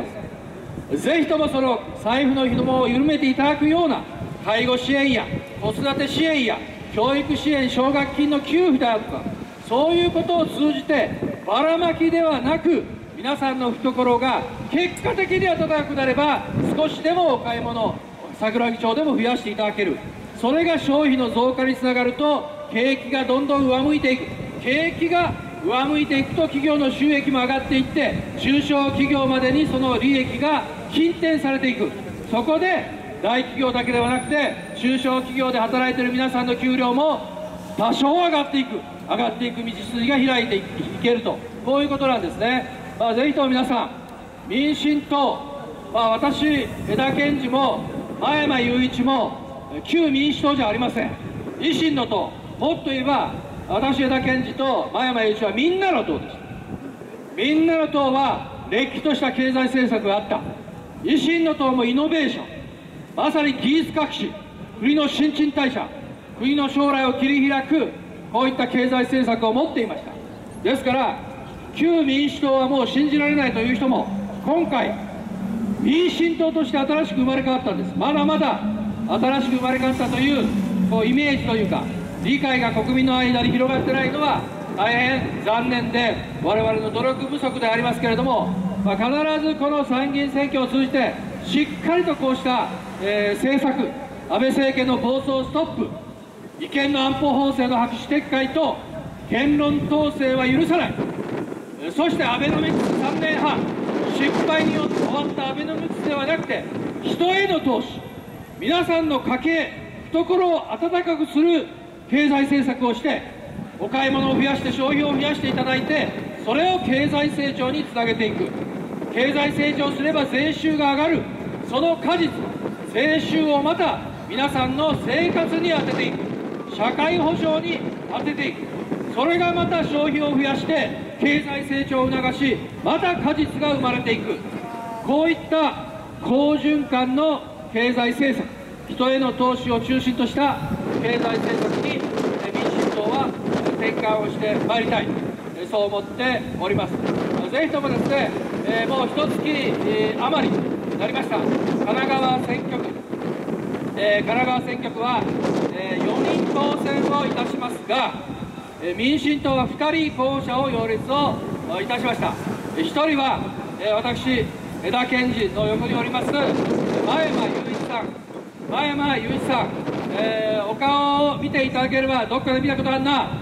ぜひともその財布の紐を緩めていただくような介護支援や子育て支援や教育支援、奨学金の給付であるとか、そういうことを通じてばらまきではなく、皆さんの懐が結果的に温かくなれば少しでもお買い物、桜木町でも増やしていただける。それが消費の増加につながると景気がどんどん上向いていく。景気が上向いていくと企業の収益も上がっていって、中小企業までにその利益が近転されていく。そこで大企業だけではなくて中小企業で働いている皆さんの給料も多少上がっていく、上がっていく道筋が開いていけると、こういうことなんですね。まあ、ぜひとも皆さん、民進党、まあ、私江田憲司も前山雄一も旧民主党じゃありません。維新の党、もっと言えば私江田憲司と前山雄一はみんなの党です。みんなの党はれっきとした経済政策があった。維新の党もイノベーション、まさに技術革新、国の新陳代謝、国の将来を切り開く、こういった経済政策を持っていました。ですから旧民主党はもう信じられないという人も、今回民進党として新しく生まれ変わったんです。まだまだ新しく生まれ変わったというこうイメージというか、理解が国民の間に広がってないのは大変残念で、我々の努力不足でありますけれども、まあ、必ずこの参議院選挙を通じてしっかりとこうした、えー、政策、安倍政権の暴走ストップ、違憲の安保法制の白紙撤回と言論統制は許さない。そしてアベノミクスさんねんはん、失敗によって終わったアベノミクスではなくて、人への投資、皆さんの家計、懐を温かくする経済政策をして、お買い物を増やして消費を増やしていただいて、それを経済成長につなげていく。経済成長すれば税収が上がる。その果実、税収をまた皆さんの生活に充てていく。社会保障に充てていく。それがまた消費を増やして経済成長を促し、また果実が生まれていく。こういった好循環の経済政策、人への投資を中心とした経済政策に民進党は転換をしてまいりたい、そう思っております。ぜひともですね、えー、もう一月、えー、余りになりました神奈川選挙区、えー、神奈川選挙区は、えー、よにん当選をいたしますが、えー、民進党はふたり候補者を擁立をいたしました。ひとりは、えー、私江田憲司の横におります前山雄一さん、前山雄一さん、えー、お顔を見ていただければどっかで見たことあるな、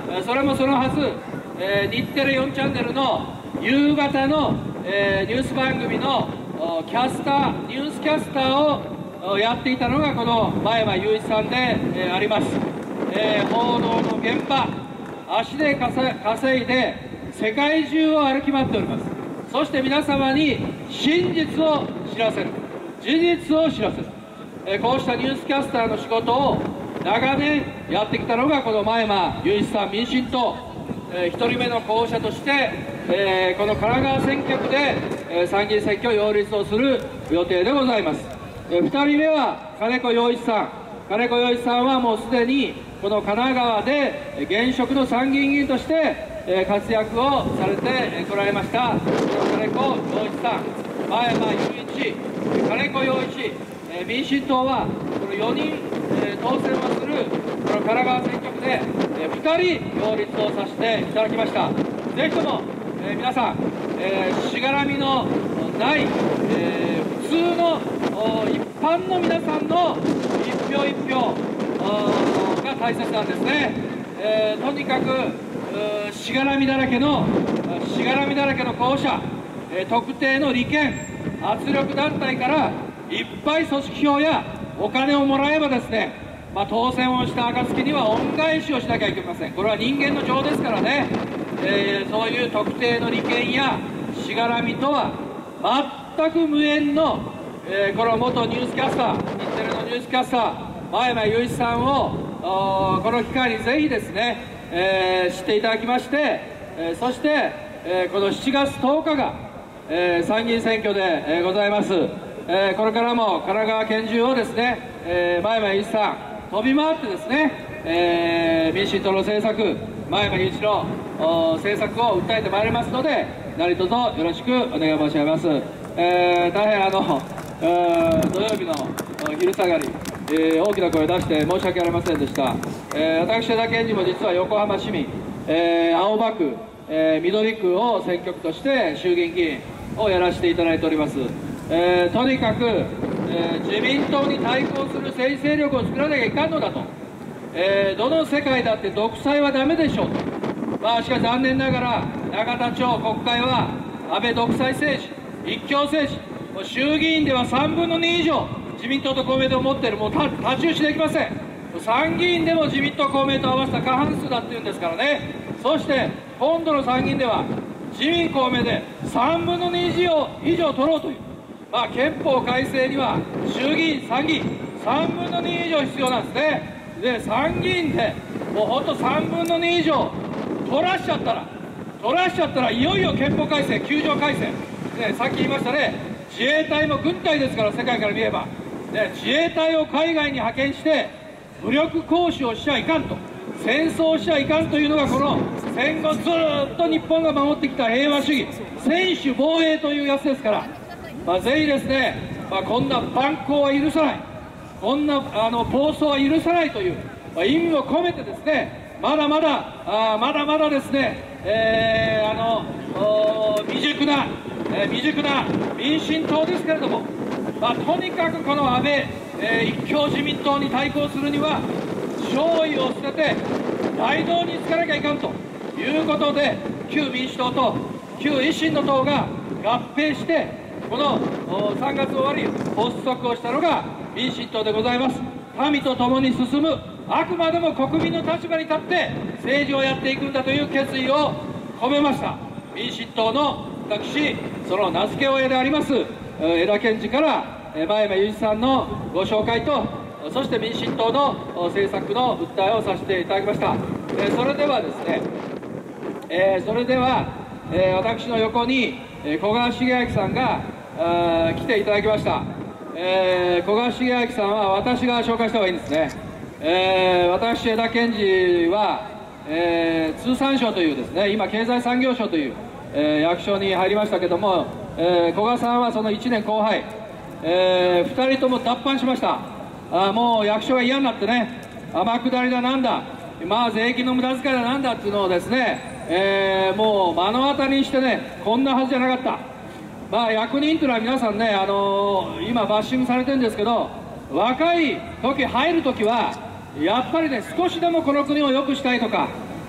それもそのはず、えー、日テレよんチャンネルの夕方の、えー、ニュース番組のキャスター、ニュースキャスターをやっていたのがこの前間雄一さんで、えー、あります。えー、報道の現場、足で稼いで世界中を歩き回っております。そして皆様に真実を知らせる、事実を知らせる、えー、こうしたニュースキャスターの仕事を長年やってきたのがこの前間雄一さん、民進党、えー、ひとりめの候補者として、えー、この神奈川選挙区で、えー、参議院選挙を擁立をする予定でございます。えー、ふたりめは金子洋一さん。金子洋一さんはもうすでにこの神奈川で現職の参議院議員として、えー、活躍をされてこられました金子洋一さん、前間雄一、金子洋一、えー、民進党はこのよにん、えー、当選をするこの神奈川選挙区で、えー、ふたり擁立をさせていただきました。ぜひとも、えー、皆さん、えー、しがらみのない、えー、普通の一般の皆さんの一票一票が大切なんですね。えー、とにかくしがらみだらけのしがらみだらけの候補者、えー、特定の利権圧力団体からいっぱい組織票やお金をもらえばですね、まあ、当選をした暁には恩返しをしなきゃいけません。これは人間の情ですからね、えー、そういう特定の利権やしがらみとは全く無縁の、えー、この元ニュースキャスター、日テレのニュースキャスター前間雄一さんをこの機会にぜひですね、えー、知っていただきまして、えー、そして、えー、このしちがつとおかが、えー、参議院選挙で、えー、ございます。えー、これからも神奈川県中をですね、えー、前間雄一さん飛び回ってですね、えー、民進党の政策、前間雄一の政策を訴えてまいりますので、何卒よろしくお願い申し上げます。えー、大変あの土曜日の昼下がり、えー、大きな声を出して申し訳ありませんでした。えー、私、江田健二も実は横浜市民、えー、青葉区、えー、緑区を選挙区として衆議院議員をやらせていただいております。えー、とにかく、えー、自民党に対抗する政治勢力を作らなきゃいかんのだと、えー、どの世界だって独裁はダメでしょうと、まあ、しかし残念ながら永田町国会は安倍独裁政治、一強政治、衆議院ではさんぶんのに以上自民党と公明党を持っている、もう太刀打ちできません。参議院でも自民党公明党を合わせた過半数だっていうんですからね。そして今度の参議院では自民公明でさんぶんのに以上以上取ろうという、まあ、憲法改正には衆議院、参議院さんぶんのに以上必要なんですね。で参議院でもう本当さんぶんのに以上取らしちゃったら取らしちゃったらいよいよ憲法改正、きゅう条改正、ね、さっき言いましたね、自衛隊も軍隊ですから、世界から見れば、ね、自衛隊を海外に派遣して武力行使をしちゃいかんと、戦争をしちゃいかんというのがこの戦後ずっと日本が守ってきた平和主義、専守防衛というやつですから、まあ、ぜひですね、まあ、こんな蛮行は許さない、こんなあの暴走は許さないという、まあ、意味を込めてですね、まだまだあまだまだですね、えー、あの未熟な、えー、未熟な民進党ですけれども、まあ、とにかくこの安倍、えー、一強自民党に対抗するには勝利を捨てて大道につかなきゃいかんということで、旧民主党と旧維新の党が合併してこのさんがつ終わり発足をしたのが民進党でございます。民と共に進む、あくまでも国民の立場に立って政治をやっていくんだという決意を込めました民進党の私、その名付け親であります江田憲二から前間雄一さんのご紹介と、そして民進党の政策の訴えをさせていただきました。それではですね、えー、それでは、えー、私の横に小川茂明さんが来ていただきました。えー、小川茂明さんは私が紹介した方がいいんですね。えー、私、江田憲二は、えー、通産省というですね、今経済産業省という、えー、役所に入りましたけども、えー、小川さんはそのいちねんご輩、えー、ふたりとも脱藩しました。あもう役所が嫌になってね、天下りだなんだ、まあ税金の無駄遣いだなんだっていうのをですね、えー、もう目の当たりにしてね、こんなはずじゃなかった。まあ役人というのは皆さんね、あのー、今バッシングされてるんですけど、若い時入る時はやっぱりね、少しでもこの国を良くしたいとか、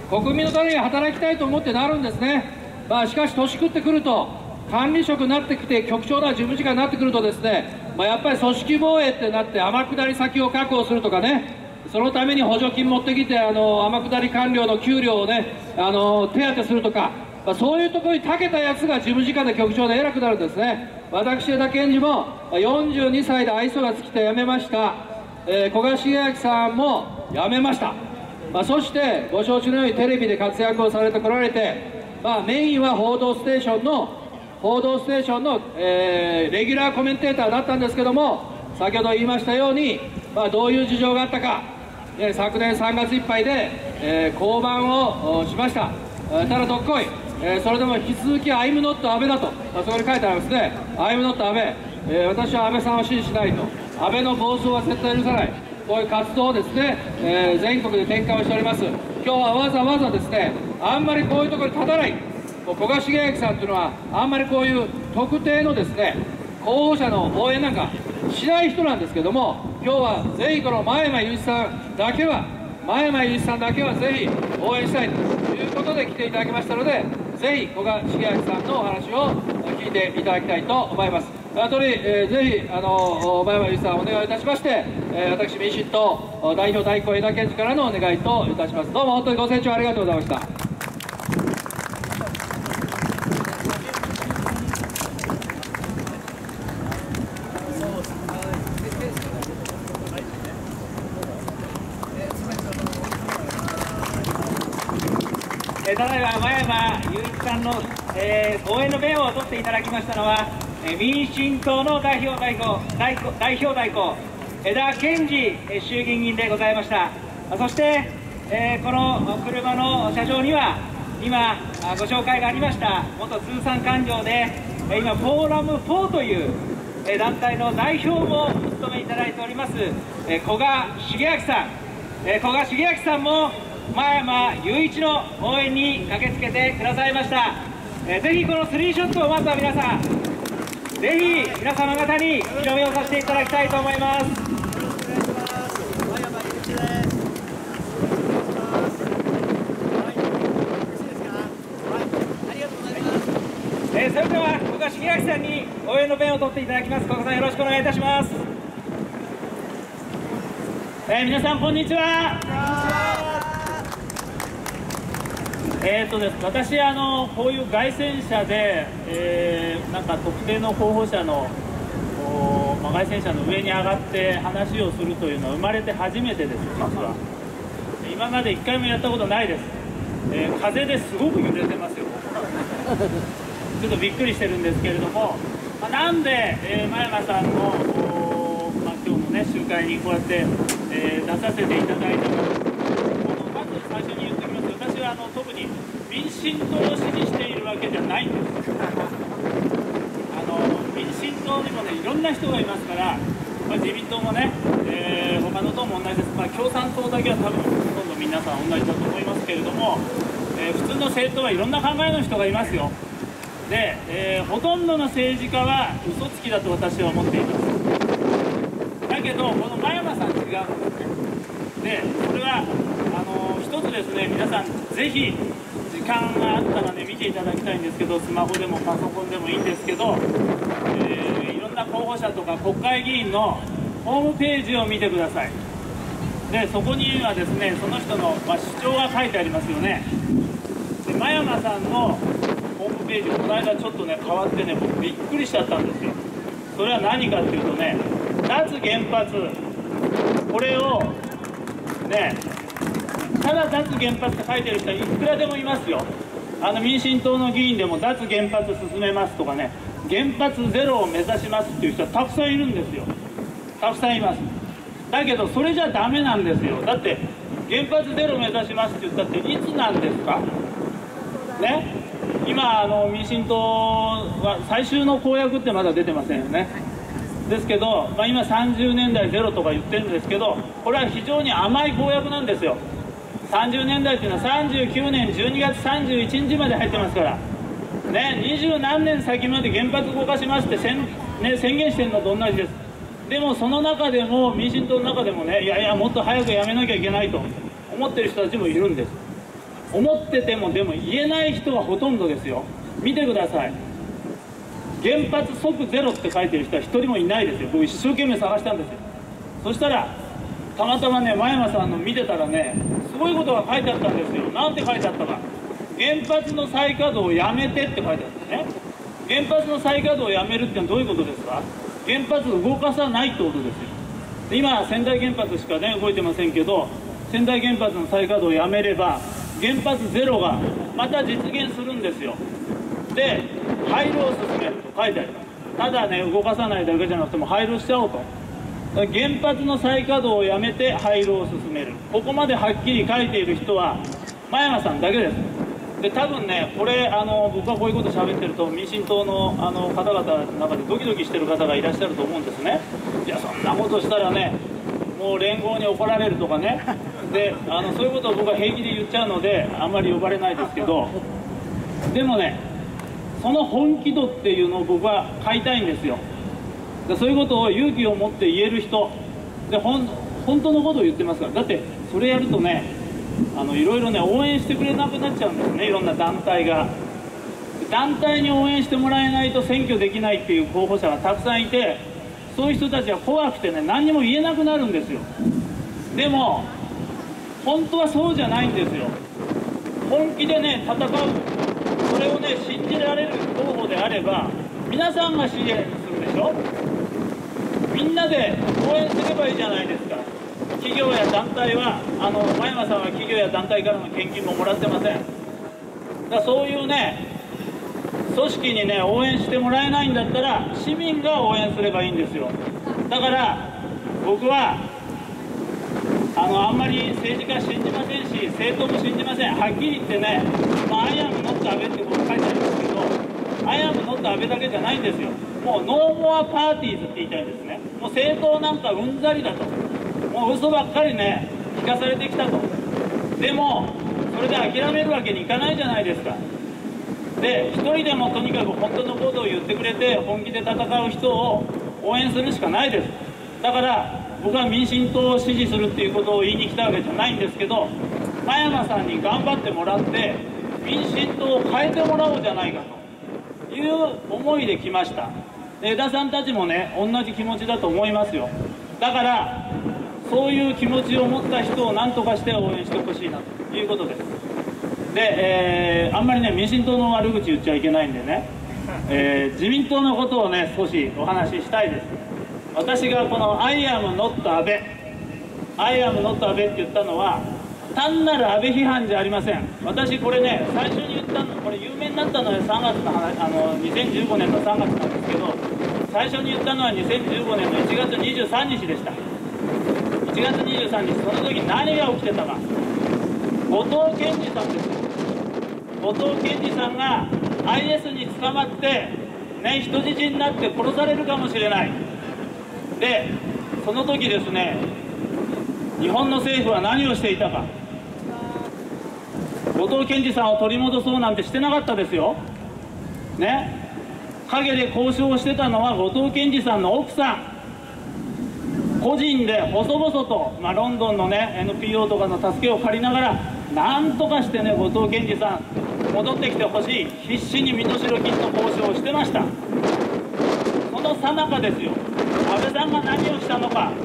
国民のために働きたいと思ってなるんですね。まあ、しかし、年食ってくると、管理職になってきて、局長だ、事務次官になってくるとですね、まあ、やっぱり組織防衛ってなって、天下り先を確保するとかね、そのために補助金持ってきて、あの天下り官僚の給料をね、あの手当てするとか、まあ、そういうところに長けたやつが事務次官で局長で偉くなるんですね。私、枝健二もよんじゅうにさいで愛想が尽きて辞めました、えー、古賀茂明さんも辞めました。まあ、そしてご承知のようにテレビで活躍をされてこられて、まあ、メインは「報道ステーションの」報道ステーションの、えー、レギュラーコメンテーターだったんですけども、先ほど言いましたように、まあ、どういう事情があったか、えー、昨年さんがついっぱいで、えー、降板をしました。ただどっこい、えー、それでも引き続き「アイムノット安倍」だと、まあ、そこに書いてありますね。「アイムノット安倍」、えー、私は安倍さんを支持しないと、安倍の暴走は絶対許さない、こういう活動をですね、えー、全国で展開をしております。今日はわざわざですね、あんまりこういうところに立たない、古賀茂明さんというのは、あんまりこういう特定のですね、候補者の応援なんかしない人なんですけども、今日はぜひこの真山雄一さんだけは、真山雄一さんだけはぜひ応援したいということで来ていただきましたので、ぜひ古賀茂明さんのお話を聞いていただきたいと思います。あとに、えー、ぜひあの真山雄一さんお願いいたしまして、えー、私民進党代表代行枝健二からのお願いといたします。どうも本当にご清聴ありがとうございました。 ただいま真山雄一さんの、えー、応援の弁を取っていただきましたのは、えー、民進党の代表代行代行代表代行枝健二衆議院議員でございました。そして、えー、この車の車上には今ご紹介がありました元通産官僚で今フォーラムフォーという団体の代表もお務めいただいております古賀茂明さん、古賀茂明さんも真山雄一の応援に駆けつけてくださいました。えー、ぜひこのスリーショットをまずは皆さん、ぜひ皆様方に広めをさせていただきたいと思います。えー、それでは古賀茂明さんに応援の弁を取っていただきます。古賀さん、よろしくお願いいたします。えー、皆さんこんにちは。えーとです私あのこういう街宣車で、えー、なんか特定の候補者の、まあ、街宣車の上に上がって話をするというのは生まれて初めてです。実は今までいっかいもやったことないです。えー、風ですごく揺れてますよ。ちょっとびっくりしてるんですけれども、まあ、なんで、えー、真山さんの、まあ、今日のね集会にこうやって、えー、出させていただいたか、まず最初に言っておきます。私はあの特に民進党を支持しているわけじゃないんです。あの民進党にもねいろんな人がいますから、まあ、自民党もね、えー、他の党も同じです。まあ、共産党だけは多分ほとんど皆さん同じだと思いますけれども、えー、普通の政党はいろんな考えの人がいますよ。で、えー、ほとんどの政治家は嘘つきだと私は思っています。だけどこの真山さん違うんですね。でそれはあの一つですね、皆さんぜひ時間があったらね見ていただきたいんですけど、スマホでもパソコンでもいいんですけど、えー、いろんな候補者とか国会議員のホームページを見てください。でそこにはですねその人の、まあ、主張が書いてありますよね。で真山さんのホームページ、この間ちょっとね変わってね僕びっくりしちゃったんですよ。それは何かっていうとね、脱原発、これをねただ脱原発って書いてる人はいくらでもいますよ。あの民進党の議員でも脱原発進めますとかね、原発ゼロを目指しますっていう人はたくさんいるんですよ。たくさんいます。だけどそれじゃダメなんですよ。だって原発ゼロを目指しますって言ったっていつなんですかね。今あの民進党は最終の公約ってまだ出てませんよね。ですけど、まあ、今さんじゅうねんだいゼロとか言ってるんですけど、これは非常に甘い公約なんですよ。さんじゅうねんだいっていうのはさんじゅうきゅうねんじゅうにがつさんじゅういちにちまで入ってますからね。二十何年先まで原発動かしますって宣、ね、宣言してるのと同じです。でもその中でも民進党の中でもね、いやいやもっと早くやめなきゃいけないと思ってる人たちもいるんです。 思っててもでも言えない人がほとんどですよ。見てください、原発即ゼロって書いてる人は一人もいないですよ。僕一生懸命探したんですよ。そしたらたまたまね、真山さんの見てたらね、すごいことが書いてあったんですよ。なんて書いてあったか、原発の再稼働をやめてって書いてあるんですね。原発の再稼働をやめるってのはどういうことですか？原発を動かさないってことですよ。で今仙台原発しかね動いてませんけど、仙台原発の再稼働をやめれば原発ゼロがまた実現するんですよ。で廃炉を進めると書いてあります。ただね動かさないだけじゃなくても廃炉しちゃおうと。原発の再稼働をやめて廃炉を進める、ここまではっきり書いている人は真山さんだけです。で多分ねこれあの僕がこういうこと喋ってると民進党のあの方々の中でドキドキしてる方がいらっしゃると思うんですね。いやそんなことしたらねもう連合に怒られるとかね、であのそういうことを僕は平気で言っちゃうのであんまり呼ばれないですけど、でもねその本気度っていうのを僕は買いたいんですよ。でそういうことを勇気を持って言える人でほん本当のことを言ってますから。だってそれやるとねあのいろいろね応援してくれなくなっちゃうんですね。いろんな団体が団体に応援してもらえないと選挙できないっていう候補者がたくさんいて、そういう人たちは怖くてね何にも言えなくなるんですよ。でも本当はそうじゃないんですよ。本気でね戦う、それをね信じられる候補であれば皆さんが支援するでしょ。みんなで応援すればいいじゃないですか。企業や団体はあの真山さんは企業や団体からの献金ももらってません。だからそういうね組織にね応援してもらえないんだったら市民が応援すればいいんですよ。だから僕はあのあんまり政治家信じませんし政党も信じません。はっきり言ってね、まあ、アイアムノット安倍ってこう書いてありますけど、アイアムノット安倍だけじゃないんですよ。もうノーモアパーティーズって言いたいんですね。もう政党なんかうんざりだと、もう嘘ばっかりね聞かされてきたと。でもそれで諦めるわけにいかないじゃないですか。で一人でもとにかく本当のことを言ってくれて本気で戦う人を応援するしかないです。だから僕は民進党を支持するっていうことを言いに来たわけじゃないんですけど、真山さんに頑張ってもらって民進党を変えてもらおうじゃないかという思いで来ました。江田さんたちもね同じ気持ちだと思いますよ。だからそういう気持ちを持った人を何とかして応援してほしいなということです。で、えー、あんまりね民進党の悪口言っちゃいけないんでね、えー、自民党のことをね少しお話ししたいです。私がこの「アイアムノット安倍」「アイアムノット安倍」って言ったのは単なる安倍批判じゃありません。私これね最初に言ったのこれ有名になったのはさんがつの話、あのにせんじゅうごねんのさんがつなんですけど、最初に言ったのはにせんじゅうごねんのいちがつにじゅうさんにちでした。いちがつにじゅうさんにち、その時何が起きてたか。後藤健二さんです。後藤健二さんが アイエス に捕まってね人質になって殺されるかもしれない。でその時ですね日本の政府は何をしていたか。後藤健二さんを取り戻そうなんてしてなかったですよね。陰で交渉をしてたのは後藤健二さんの奥さん個人で細々と、まあ、ロンドンのね エヌピーオー とかの助けを借りながらなんとかしてね後藤健二さん戻ってきてほしい、必死に身代金の交渉をしてました。その最中ですよ、安倍さんが何をしたのか。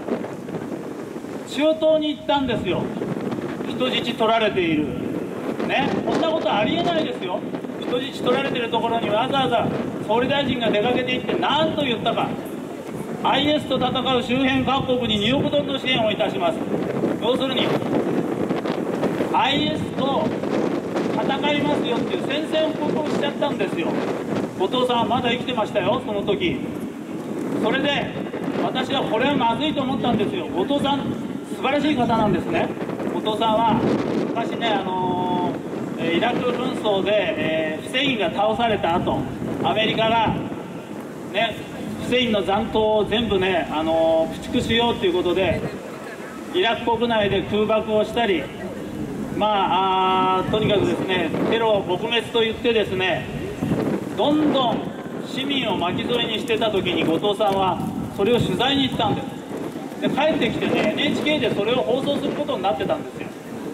中東に行ったんですよ。人質取られているね、こんなことありえないですよ。人質取られているところにわざわざ総理大臣が出かけていって何と言ったか。 アイエス と戦う周辺各国ににおくドルの支援をいたします。要するに アイエス と戦いますよっていう宣戦布告をしちゃったんですよ。後藤さんはまだ生きてましたよその時。それで私はこれはまずいと思ったんですよ。後藤さん素晴らしい方なんですね。後藤さんは昔ね、あのー、イラク紛争で、えー、フセインが倒された後アメリカがねフセインの残党を全部ね、あのー、駆逐しようということでイラク国内で空爆をしたり、まあ、あとにかくですねテロ撲滅といってですねどんどん市民を巻き添えにしてた時に後藤さんはそれを取材に行ったんです。で帰ってきてね エヌエイチケー でそれを放送することになってたんですよ。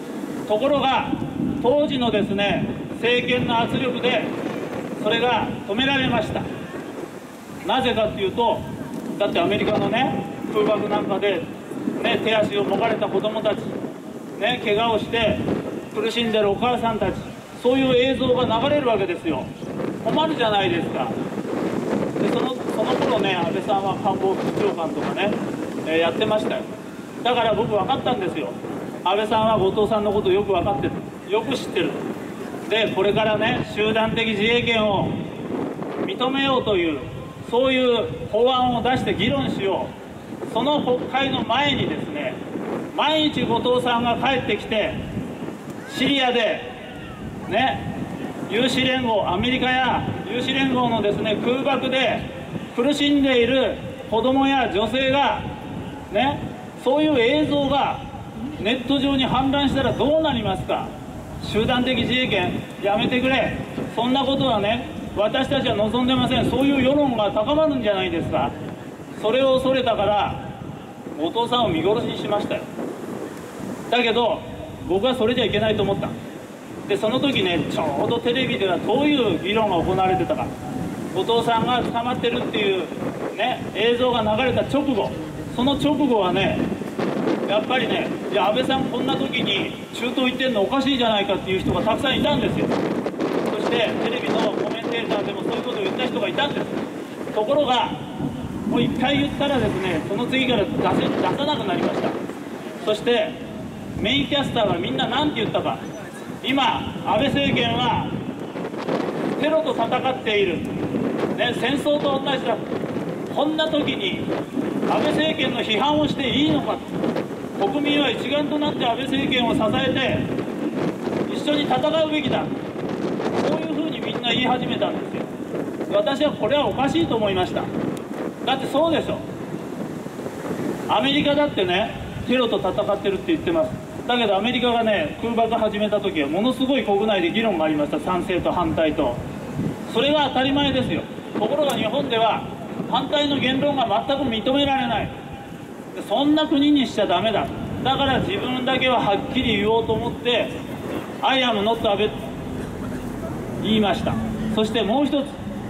ところが当時のですね政権の圧力でそれが止められました。なぜかというと、だってアメリカのね空爆なんかで、ね、手足をもがれた子どもたち、ね、怪我をして苦しんでるお母さんたち、そういう映像が流れるわけですよ。困るじゃないですか。でそのその頃ね、安倍さんは官房副長官とかね、えー、やってましたよ。だから僕分かったんですよ。安倍さんは後藤さんのことよく分かってる、よく知ってる。でこれからね集団的自衛権を認めようという、そういう法案を出して議論しよう。その国会の前にですね、毎日後藤さんが帰ってきて、シリアでね有志連合、アメリカや有志連合のですね空爆で苦しんでいる子どもや女性がね、そういう映像がネット上に氾濫したらどうなりますか。集団的自衛権やめてくれ、そんなことはね私たちは望んでません。そういう世論が高まるんじゃないですか。それを恐れたから後藤さんを見殺しにしましたよ。だけど僕はそれじゃいけないと思った。でその時ね、ちょうどテレビではどういう議論が行われてたか、後藤さんが捕まってるっていう、ね、映像が流れた直後、その直後はねやっぱりね、いや安倍さんこんな時に中東行ってんのおかしいじゃないかっていう人がたくさんいたんですよ。そしてテレビのコメンテーターでもそういうことを言った人がいたんです。ところがもう一回言ったらですね、その次から出せ、出さなくなりました。そしてメインキャスターがみんな何て言ったか、今安倍政権はテロと戦っている、ね、戦争と同じだ。こんな時に安倍政権の批判をしていいのか。国民は一丸となって安倍政権を支えて一緒に戦うべきだ、こういうふうにみんな言い始めたんですよ。私はこれはおかしいと思いました。だってそうでしょ、アメリカだってねテロと戦ってるって言ってます。だけどアメリカがね空爆始めた時はものすごい国内で議論がありました。賛成と反対と、それが当たり前ですよ。ところが日本では反対の言論が全く認められない。そんな国にしちゃダメだ。だから自分だけははっきり言おうと思って「アイアムノット安倍」言いました。そしてもう一つ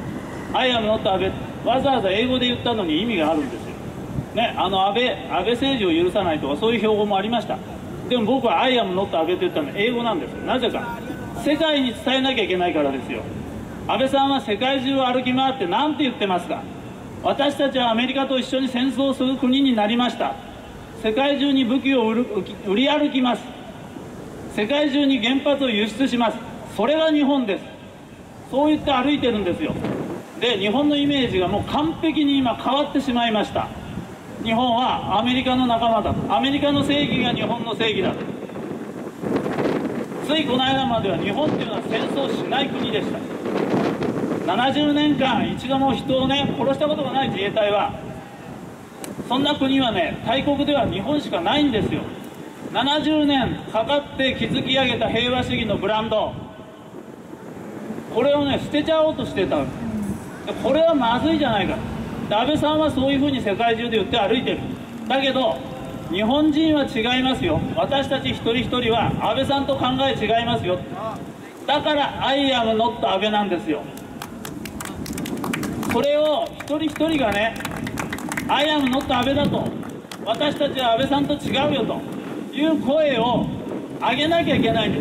「アイアムノット安倍」わざわざ英語で言ったのに意味があるんですよ、ね、あの安倍安倍政治を許さないとかそういう標語もありました。でも僕は「アイアムノット安倍」と言ったのは英語なんですよ。なぜか世界に伝えなきゃいけないからですよ。安倍さんは世界中を歩き回って何て言ってますか。私たちはアメリカと一緒に戦争をする国になりました。世界中に武器を売る売り歩きます。世界中に原発を輸出します。それが日本です。そう言って歩いてるんですよ。で日本のイメージがもう完璧に今変わってしまいました。日本はアメリカの仲間だと、アメリカの正義が日本の正義だと。ついこの間までは日本っていうのは戦争しない国でした。ななじゅうねんかん一度も人をね殺したことがない自衛隊は、そんな国はね大国では日本しかないんですよ。ななじゅうねんかかって築き上げた平和主義のブランド、これをね捨てちゃおうとしてた。これはまずいじゃないか。安倍さんはそういうふうに世界中で言って歩いてる。だけど日本人は違いますよ。私たち一人一人は安倍さんと考え違いますよ。だから「アイアムノット安倍」なんですよ。それを一人一人がね「アイアムノット安倍」だと、私たちは安倍さんと違うよという声を上げなきゃいけないんです。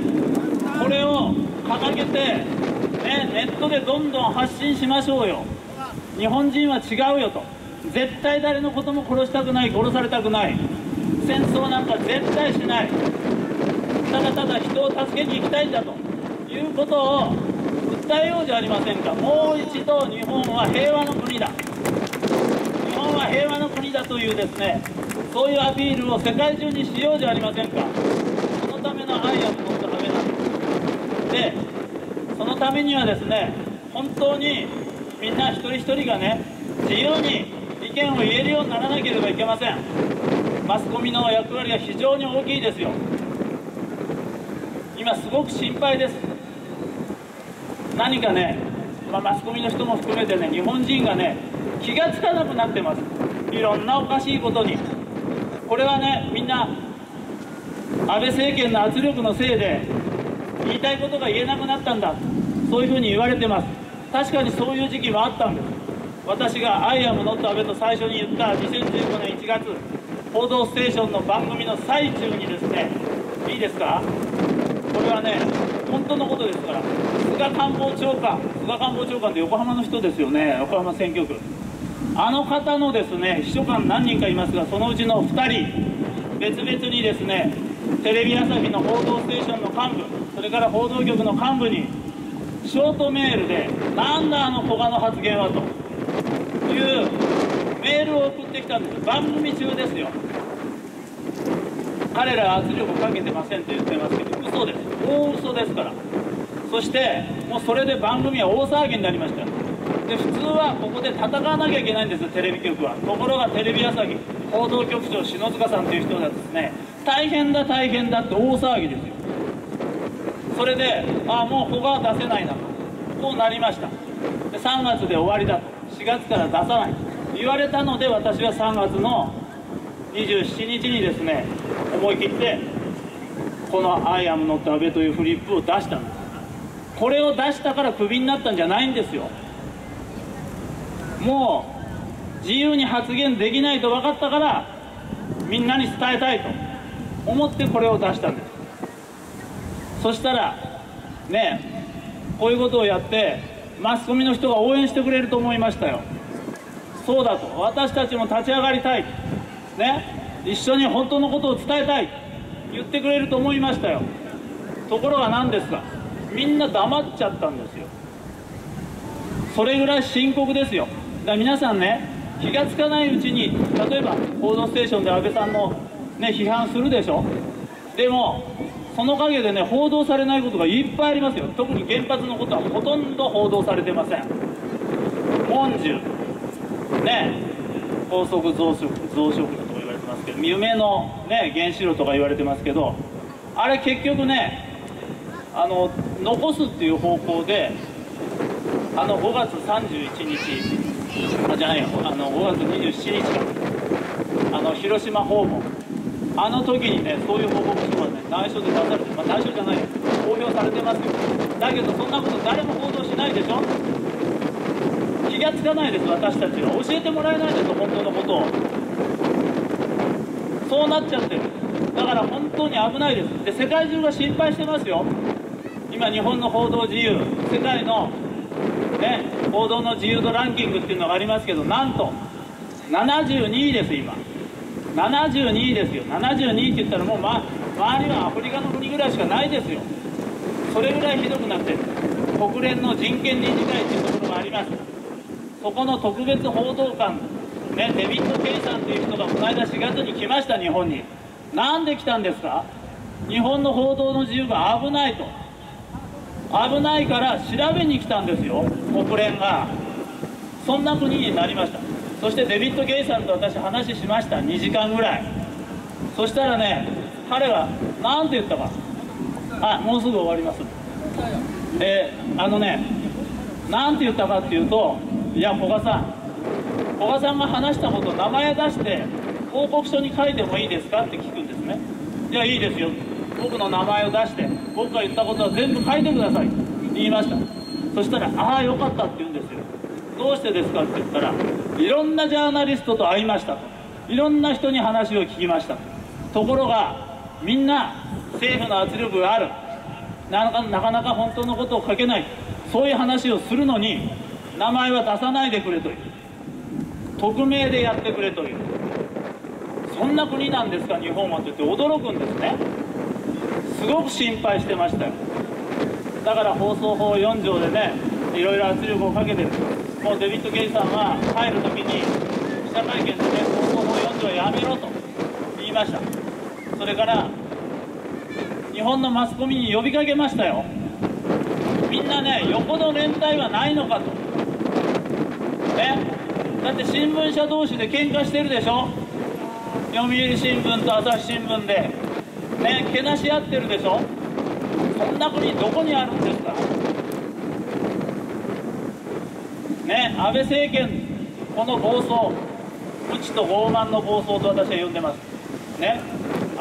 これを掲げて、ね、ネットでどんどん発信しましょうよ。日本人は違うよと、絶対誰のことも殺したくない、殺されたくない、戦争なんか絶対しない、ただただ人を助けに行きたいんだということを訴えようじゃありませんか。もう一度日本は平和の国だ、日本は平和の国だというですね、そういうアピールを世界中にしようじゃありませんか。そのためのアイアムノット安倍なんです。でそのためにはですね、本当にみんな一人一人がね自由に意見を言えるようにならなければいけません。マスコミの役割は非常に大きいですよ。今すごく心配です。何かね、まあ、マスコミの人も含めてね、日本人がね気がつかなくなってます。いろんなおかしいことに。これはねみんな安倍政権の圧力のせいで言いたいことが言えなくなったんだ、そういうふうに言われてます。確かにそういう時期もあったんです。私が「アイアムノット安倍」と最初に言ったにせんじゅうごねんいちがつ、報道ステーションの番組の最中にですね、いいですか、これはね本当のことですから、菅官房長官、菅官房長官って横浜の人ですよね、横浜選挙区、あの方のですね秘書官何人かいますが、そのうちのふたり別々にですね、テレビ朝日の「報道ステーション」の幹部、それから報道局の幹部にショートメールで「なんだあの古賀の発言は」というメールを送ってきたんです。番組中ですよ。彼らは圧力をかけてませんって言ってますけど、嘘です、大嘘ですから。そしてもうそれで番組は大騒ぎになりました。で普通はここで戦わなきゃいけないんですよ、テレビ局は。ところがテレビ朝日報道局長篠塚さんという人がですね、大変だ大変だって大騒ぎですよ。それでああもうここは出せないなと、こうなりました。でさんがつで終わりだと、しがつから出さないと言われたので、私はさんがつのにじゅうしちにちにですね、思い切ってこの「アイアムノット安倍」というフリップを出したんです。これを出したからクビになったんじゃないんですよ。もう自由に発言できないと分かったから、みんなに伝えたいと思ってこれを出したんです。そしたらね、こういうことをやってマスコミの人が応援してくれると思いましたよ。そうだと、私たちも立ち上がりたい、ね、一緒に本当のことを伝えたい、言ってくれると思いましたよ。ところが何ですか、みんな黙っちゃったんですよ。それぐらい深刻ですよ。だから皆さんね、気がつかないうちに、例えば「報道ステーション」で安倍さんの、ね、批判するでしょ。でもその陰でね、報道されないことがいっぱいありますよ。特に原発のことはほとんど報道されてません。もんじゅうね、高速増殖増殖だと言われてますけど、夢の、ね、原子炉とか言われてますけど、あれ結局ね、あの残すっていう方向で、あのごがつさんじゅういちにちあじゃないよ、あのごがつにじゅうしちにちか、あの広島訪問、あの時にね、そういう報告書がね内緒で出されて、まあ、内緒じゃないよ、公表されてますよ。だけどそんなこと誰も報道しないでしょ。気がつかないです、私たちは。教えてもらえないです、本当のことを。そうなっちゃってる。だから本当に危ないです。で世界中が心配してますよ。今日本の報道自由、世界の、ね、報道の自由度ランキングっていうのがありますけど、なんとななじゅうにいです。今ななじゅうにいですよ。ななじゅうにいって言ったらもう、ま、周りはアフリカの国ぐらいしかないですよ。それぐらいひどくなってる。国連の人権理事会っていうところがあります。そこの特別報道官、ね、デビッド・ケイさんという人がこの間しがつに来ました、日本に。なんで来たんですか。日本の報道の自由が危ないと、危ないから調べに来たんですよ、国連が。そんな国になりました。そしてデビッド・ゲイさんと私話しました、にじかんぐらい。そしたらね、彼が何て言ったか、あもうすぐ終わります、えー、あのね何て言ったかっていうと、いや古賀さん古賀さんが話したこと名前出して報告書に書いてもいいですかって聞くんですね。いやいいですよ、僕の名前を出して僕が言ったことは全部書いてくださいって言いました。そしたらああよかったって言うんですよ。どうしてですかって言ったら、いろんなジャーナリストと会いましたと、いろんな人に話を聞きました。ところがみんな政府の圧力がある、なかなかなか本当のことを書けない、そういう話をするのに名前は出さないでくれという、匿名でやってくれという、そんな国なんですか日本はって言って驚くんですね。すごく心配してましたよ。だから放送法よんじょうでね、いろいろ圧力をかけてる。もうデビッド・ゲイさんは入るときに記者会見でね、放送法よんじょうはやめろと言いました。それから日本のマスコミに呼びかけましたよ。みんなね、横の連帯はないのかと、ね、だって新聞社同士で喧嘩してるでしょ。読売新聞と朝日新聞でね、けなし合ってるでしょ。そんな国どこにあるんですかね。安倍政権、この暴走、無知と傲慢の暴走と私は呼んでますね。安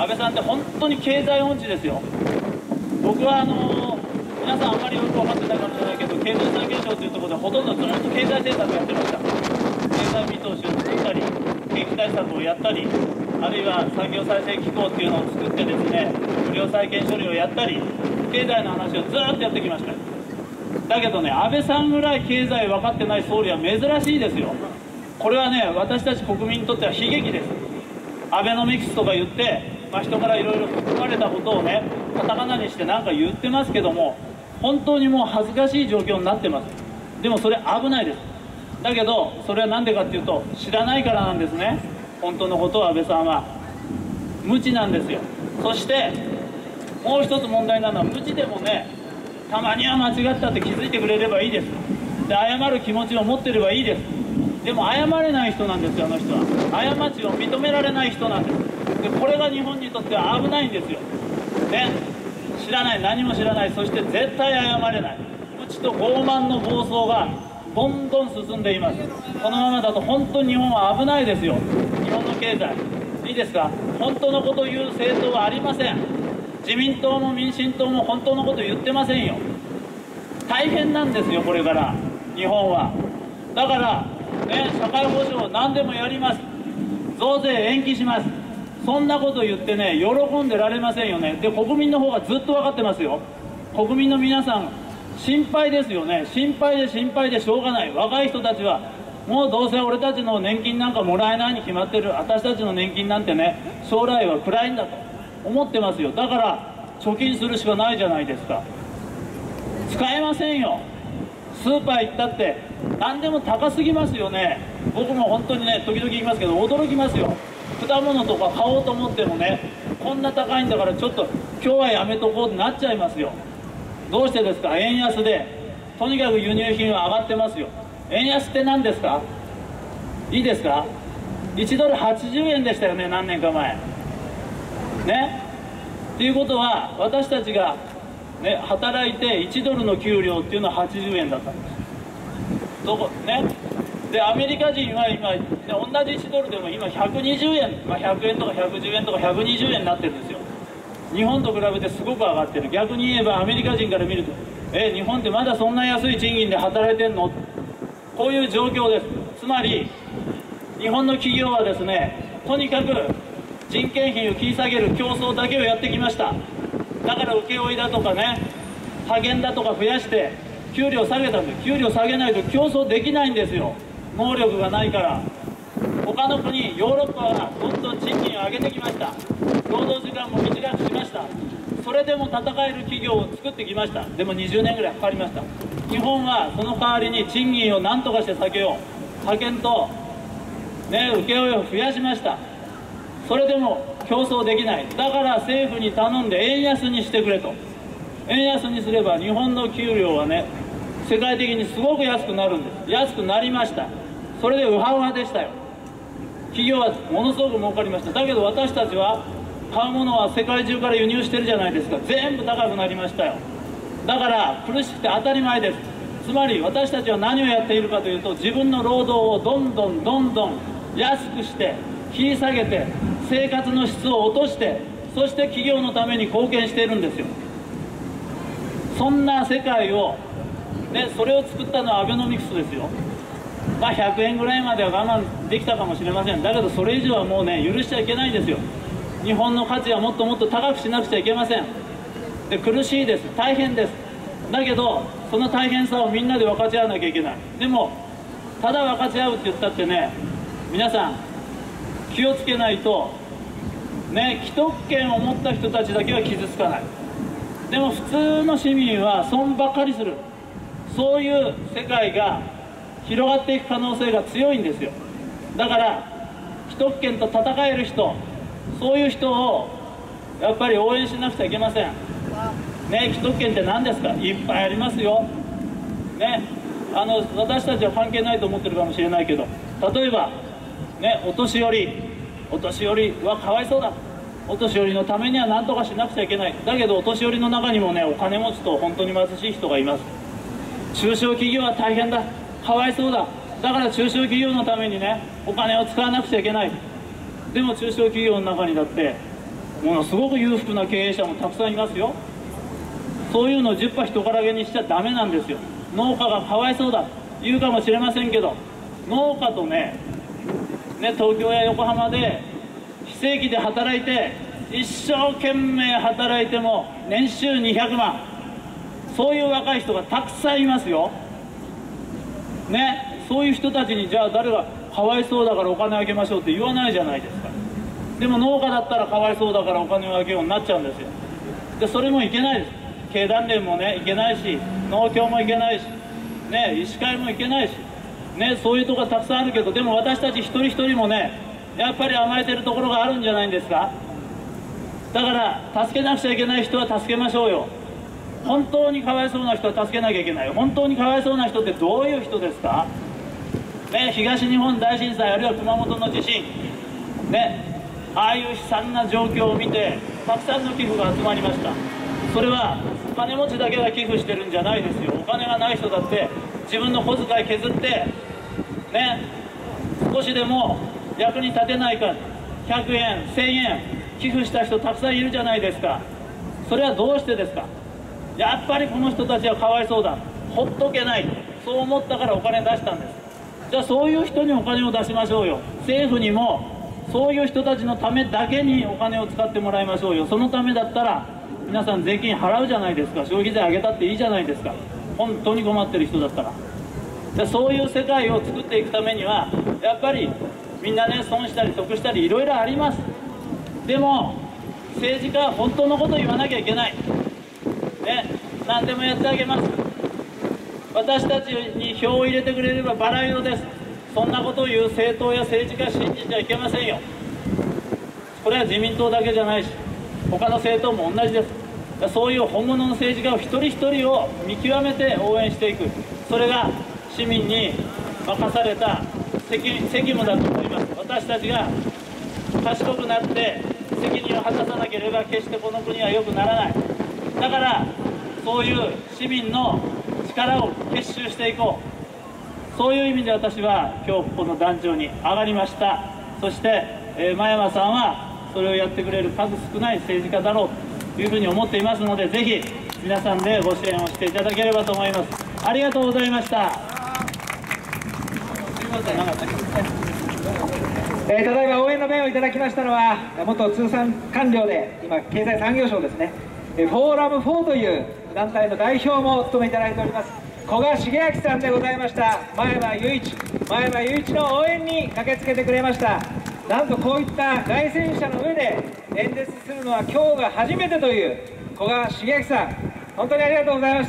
安倍さんって本当に経済音痴ですよ。僕はあの皆さんあんまりよく分かってないかもしれないけど、経済産業省というところでほとんどずっと経済政策やってました。経済見通しを作ったり、景気対策をやったり、あるいは産業再生機構っていうのを作ってですね、無料債権処理をやったり、経済の話をずっとやってきました。だけどね、安倍さんぐらい経済分かってない総理は珍しいですよ。これはね、私たち国民にとっては悲劇です。アベノミクスとか言って、まあ、人からいろいろ含まれたことをね、カタカナにして何か言ってますけども、本当にもう恥ずかしい状況になってます。でもそれ危ないです。だけどそれは何でかっていうと、知らないからなんですね。本当のことを安倍さんは無知なんですよ。そしてもう一つ問題なのは、無知でもね、たまには間違ったって気づいてくれればいいです。で、謝る気持ちを持ってればいいです。でも謝れない人なんですよ、あの人は。過ちを認められない人なんです。で、これが日本にとっては危ないんですよ、ね、知らない、何も知らない、そして絶対謝れない、無知と傲慢の暴走がどんどん進んでいます。このままだと本当に日本は危ないですよ。日本の経済、いいですか、本当のことを言う政党はありません。自民党も民進党も本当のこと言ってませんよ。大変なんですよ、これから日本は。だからね、社会保障何でもやります、増税延期します、そんなこと言ってね、喜んでられませんよね。で、国民の方がずっと分かってますよ。国民の皆さん心配ですよね。心配で心配でしょうがない。若い人たちはもうどうせ俺たちの年金なんかもらえないに決まってる、私たちの年金なんてね、将来は暗いんだと思ってますよ。だから貯金するしかないじゃないですか。使えませんよ。スーパー行ったって何でも高すぎますよね。僕も本当にね、時々言いますけど驚きますよ。果物とか買おうと思ってもね、こんな高いんだからちょっと今日はやめとこうってなっちゃいますよ。どうしてですか。円安でとにかく輸入品は上がってますよ。円安って何ですか。いいですか、いちドルはちじゅうえんでしたよね、何年か前ね。っていうことは、私たちが、ね、働いていちドルの給料っていうのははちじゅうえんだったんです。どこね、でアメリカ人は今、同じいちドルでも今ひゃくにじゅうえん、まあ、ひゃくえんとかひゃくじゅうえんとかひゃくにじゅうえんになってるんですよ。日本と比べてすごく上がってる。逆に言えばアメリカ人から見ると、え日本ってまだそんな安い賃金で働いてんの、こういう状況です。つまり日本の企業はですね、とにかく人件費を切り下げる競争だけをやってきました。だから請負だとかね、派遣だとか増やして給料下げたんです。給料下げないと競争できないんですよ、能力がないから。他の国、ヨーロッパはどんどん賃金を上げてきました。労働時間も短くしました。それでも戦える企業を作ってきました。でもにじゅうねんぐらいかかりました。日本はその代わりに賃金を何とかして下げよう、派遣と、ね、請負を増やしました。それでも競争できない。だから政府に頼んで円安にしてくれと。円安にすれば日本の給料はね、世界的にすごく安くなるんです。安くなりました。それでウハウハでしたよ。企業はものすごく儲かりました。だけど私たちは買うものは世界中から輸入してるじゃないですか。全部高くなりましたよ。だから苦しくて当たり前です。つまり私たちは何をやっているかというと、自分の労働をどんどんどんどん安くして切り下げて、生活の質を落として、そして企業のために貢献しているんですよ。そんな世界を、ね、それを作ったのはアベノミクスですよ。まあひゃくえんぐらいまでは我慢できたかもしれません。だけどそれ以上はもうね、許しちゃいけないんですよ。日本の価値はもっともっと高くしなくちゃいけません。で、苦しいです、大変です。だけどその大変さをみんなで分かち合わなきゃいけない。でもただ分かち合うって言ったってね、皆さん気をつけないとね、既得権を持った人たちだけは傷つかない。でも普通の市民は損ばかりする。そういう世界が広がっていく可能性が強いんですよ。だから既得権と戦える人、そういう人をやっぱり応援しなくちゃいけませんね。既得権って何ですか。いっぱいありますよ、ね、あの私たちは関係ないと思ってるかもしれないけど、例えば、ね、お年寄りお年寄りはかわいそうだ、お年寄りのためには何とかしなくちゃいけない。だけどお年寄りの中にもね、お金持ちと本当に貧しい人がいます。中小企業は大変だ、かわいそうだ。だから中小企業のためにね、お金を使わなくちゃいけない。でも中小企業の中にだってものすごく裕福な経営者もたくさんいますよ。そういうのをじゅっぱ人からげにしちゃダメなんですよ。農家がかわいそうだと言うかもしれませんけど、農家とね、ね東京や横浜で非正規で働いて一生懸命働いても年収にひゃくまん、そういう若い人がたくさんいますよ。ね、そういう人たちにじゃあ誰がかわいそうだからお金あげましょうって言わないじゃないですか。でも農家だったらかわいそうだからお金をあげようになっちゃうんですよ。でそれもいけないです。経団連もねいけないし、農協もいけないし、ね、医師会もいけないし、ね、そういうところがたくさんあるけど、でも私たち一人一人もねやっぱり甘えてるところがあるんじゃないんですか。だから助けなくちゃいけない人は助けましょうよ。本当にかわいそうな人は助けなきゃいけないよ。本当にかわいそうな人ってどういう人ですか、ね、東日本大震災あるいは熊本の地震、ね、ああいう悲惨な状況を見てたくさんの寄付が集まりました。それはお金持ちだけが寄付してるんじゃないですよ。お金がない人だって自分の小遣い削ってね、少しでも役に立てないかひゃくえんせんえん寄付した人たくさんいるじゃないですか。それはどうしてですか。やっぱりこの人たちはかわいそうだ、ほっとけない、そう思ったからお金出したんです。じゃあそういう人にお金を出しましょうよ。政府にもそういう人たちのためだけにお金を使ってもらいましょうよ。そのためだったら皆さん税金払うじゃないですか。消費税上げたっていいじゃないですか。本当に困ってる人だったら。でそういう世界を作っていくためにはやっぱりみんなね損したり得したりいろいろあります。でも政治家は本当のことを言わなきゃいけない、ね、何でもやってあげます。私たちに票を入れてくれればバラ色です。そんなことを言う政党や政治家信じちゃいけませんよ。これは自民党だけじゃないし他の政党も同じです。そういう本物の政治家を一人一人を見極めて応援していく、それが市民に任された責務だと思います。私たちが賢くなって責任を果たさなければ決してこの国は良くならない。だからそういう市民の力を結集していこう、そういう意味で私は今日この壇上に上がりました。そして、えー、真山さんはそれをやってくれる数少ない政治家だろうというふうに思っていますので、ぜひ皆さんでご支援をしていただければと思います。ありがとうございました。 えー、ただいま応援の弁をいただきましたのは元通産官僚で今経済産業省ですね、フォーラムフォーという団体の代表もお務めいただいております古賀茂明さんでございました。真山雄一真山雄一の応援に駆けつけてくれました。なんとこういった街宣車の上で演説するのは今日が初めてという古賀茂明さん、本当にありがとうございました。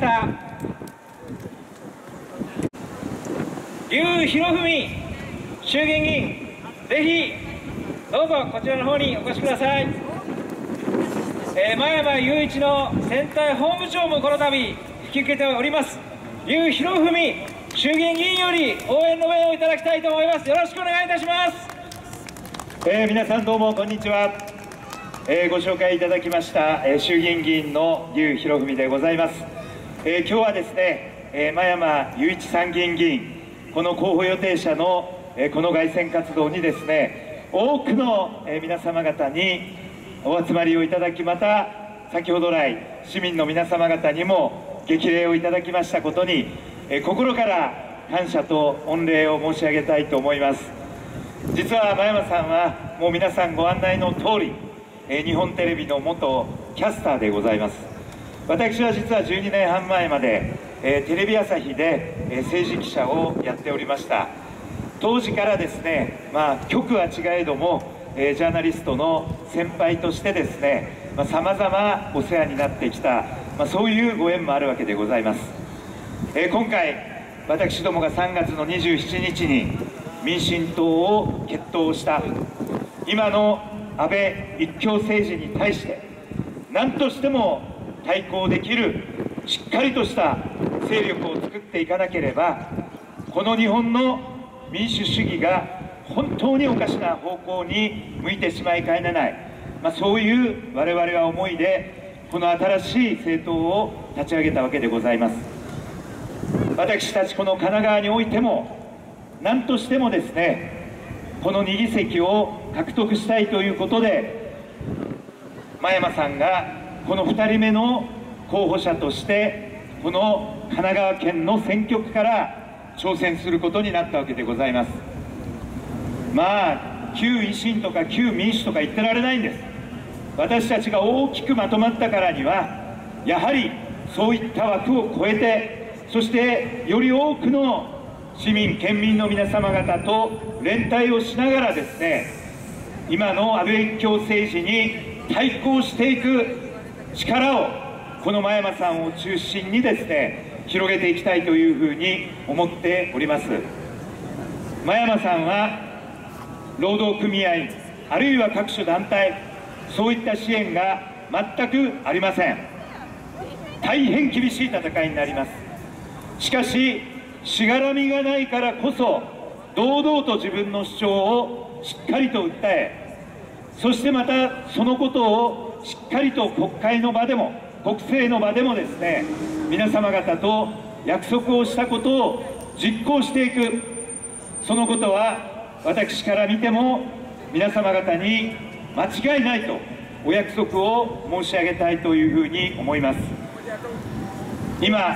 劉博文衆議院議員、ぜひどうぞこちらの方にお越しください。えー、真山雄一の選対本部長もこの度引き受けております劉博文衆議院議員より応援の弁をいただきたいと思います。よろしくお願いいたします。 えー、皆さんどうもこんにちは。えー、ご紹介いただきました、えー、衆議院議員の劉博文でございます。えー、今日はですね、えー、真山雄一参議院議員、この候補予定者の、えー、この凱旋活動にですね、多くの、えー、皆様方にお集まりをいただき、また先ほど来市民の皆様方にも激励をいただきましたことに、えー、心から感謝と御礼を申し上げたいと思います。実は真山さんはもう皆さんご案内の通り、えー、日本テレビの元キャスターでございます。私は実はじゅうにねんはん前まで、えー、テレビ朝日で、えー、政治記者をやっておりました。当時からですね、まあ、局は違えども、えー、ジャーナリストの先輩としてですね、さまざまお世話になってきた、まあ、そういうご縁もあるわけでございます。えー、今回私どもがさんがつのにじゅうしちにちに民進党を結党した今の安倍一強政治に対して何としても対抗できるしっかりとした勢力を作っていかなければ、この日本の民主主義が本当におかしな方向に向いてしまいかねない、まあ、そういう我々は思いでこの新しい政党を立ち上げたわけでございます。私たちこの神奈川においても何としてもですね、このにぎせきを獲得したいということで真山さんがこのふたりめの候補者としてこの神奈川県の選挙区から挑戦することになったわけでございます。まあ旧維新とか旧民主とか言ってられないんです。私たちが大きくまとまったからにはやはりそういった枠を超えて、そしてより多くの市民県民の皆様方と連帯をしながらですね、今の安倍一強政治に対抗していく力をこの真山さんを中心にですね広げていきたいというふうに思っております。真山さんは労働組合あるいは各種団体、そういった支援が全くありません。大変厳しい戦いになります。しかししがらみがないからこそ堂々と自分の主張をしっかりと訴え、そしてまたそのことをしっかりと国会の場でも国政の場でもですね皆様方と約束をしたことを実行していく、そのことは私から見ても皆様方に間違いないとお約束を申し上げたいというふうに思います。今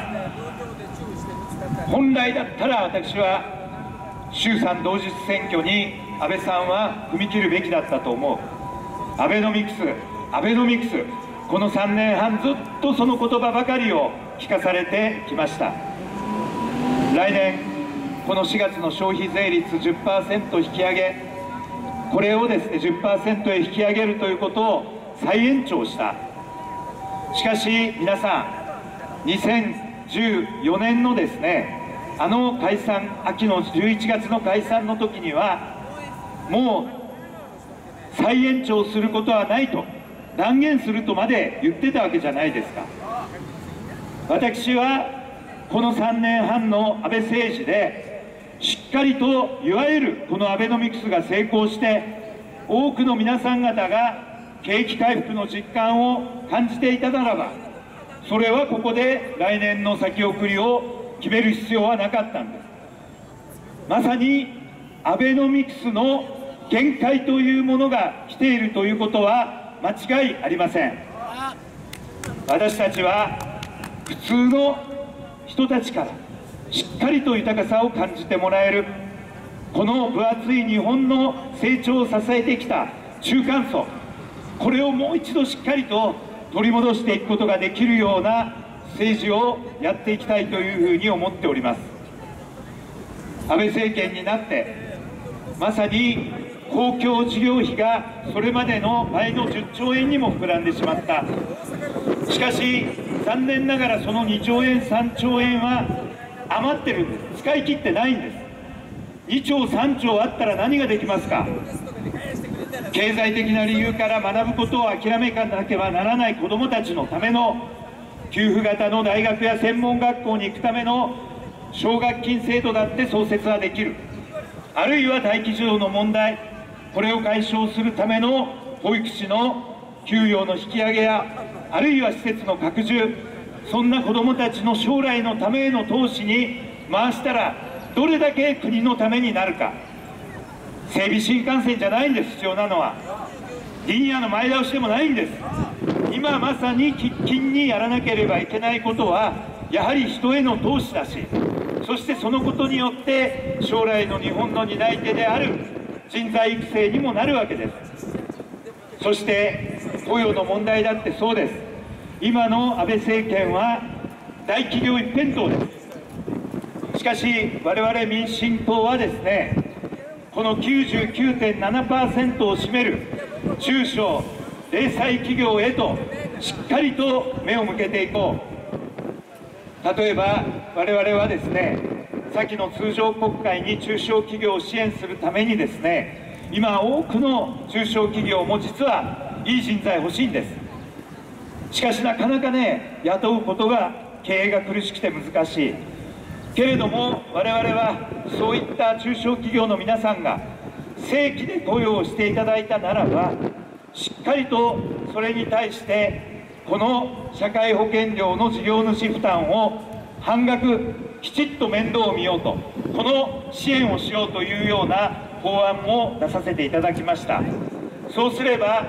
本来だったら私は衆参同日選挙に安倍さんは踏み切るべきだったと思う。アベノミクスアベノミクスこのさんねんはんずっとその言葉ばかりを聞かされてきました。来年このしがつの消費税率 じゅっパーセント 引き上げ、これをですね じゅっパーセント へ引き上げるということを再延長した。しかし皆さんにせんじゅうよねんのですねあの解散、秋のじゅういちがつの解散の時にはもう再延長することはないと断言するとまで言ってたわけじゃないですか。私はこのさんねんはんの安倍政治でしっかりといわゆるこのアベノミクスが成功して多くの皆さん方が景気回復の実感を感じていたならば、それはここで来年の先送りを決める必要はなかったんです。まさにアベノミクスの限界というものが来ているということは間違いありません。私たちは普通の人たちからしっかりと豊かさを感じてもらえる、この分厚い日本の成長を支えてきた中間層、これをもう一度しっかりと取り戻していくことができるような政治をやっていきたいというふうに思っております。安倍政権になってまさに公共事業費がそれまでの倍のじゅっちょうえんにも膨らんでしまった。しかし残念ながらそのにちょうえんさんちょうえんは余ってるんです。使い切ってないんです。にちょうさんちょうあったら何ができますか。経済的な理由から学ぶことを諦めなければならない子どもたちのための給付型の大学や専門学校に行くための奨学金制度だって創設はできる。あるいは待機児童の問題、これを解消するための保育士の給与の引き上げや、あるいは施設の拡充、そんな子どもたちの将来のためへの投資に回したらどれだけ国のためになるか。整備新幹線じゃないんです。必要なのはリニアの前倒しでもないんです。今まさに喫緊にやらなければいけないことはやはり人への投資だし、そしてそのことによって将来の日本の担い手である人材育成にもなるわけです。そして雇用の問題だってそうです。今の安倍政権は大企業一辺倒です。しかし我々民進党はですね、この きゅうじゅうきゅうてんななパーセント を占める中小零細企業へとしっかりと目を向けていこう。例えば我々はですね、先の通常国会に中小企業を支援するためにですね、今多くの中小企業も実はいい人材欲しいんです。しかしなかなかね雇うことが経営が苦しくて難しいけれども、我々はそういった中小企業の皆さんが正規で雇用をしていただいたならば、しっかりとそれに対してこの社会保険料の事業主負担を半額きちっと面倒を見ようと、この支援をしようというような法案も出させていただきました。そうすれば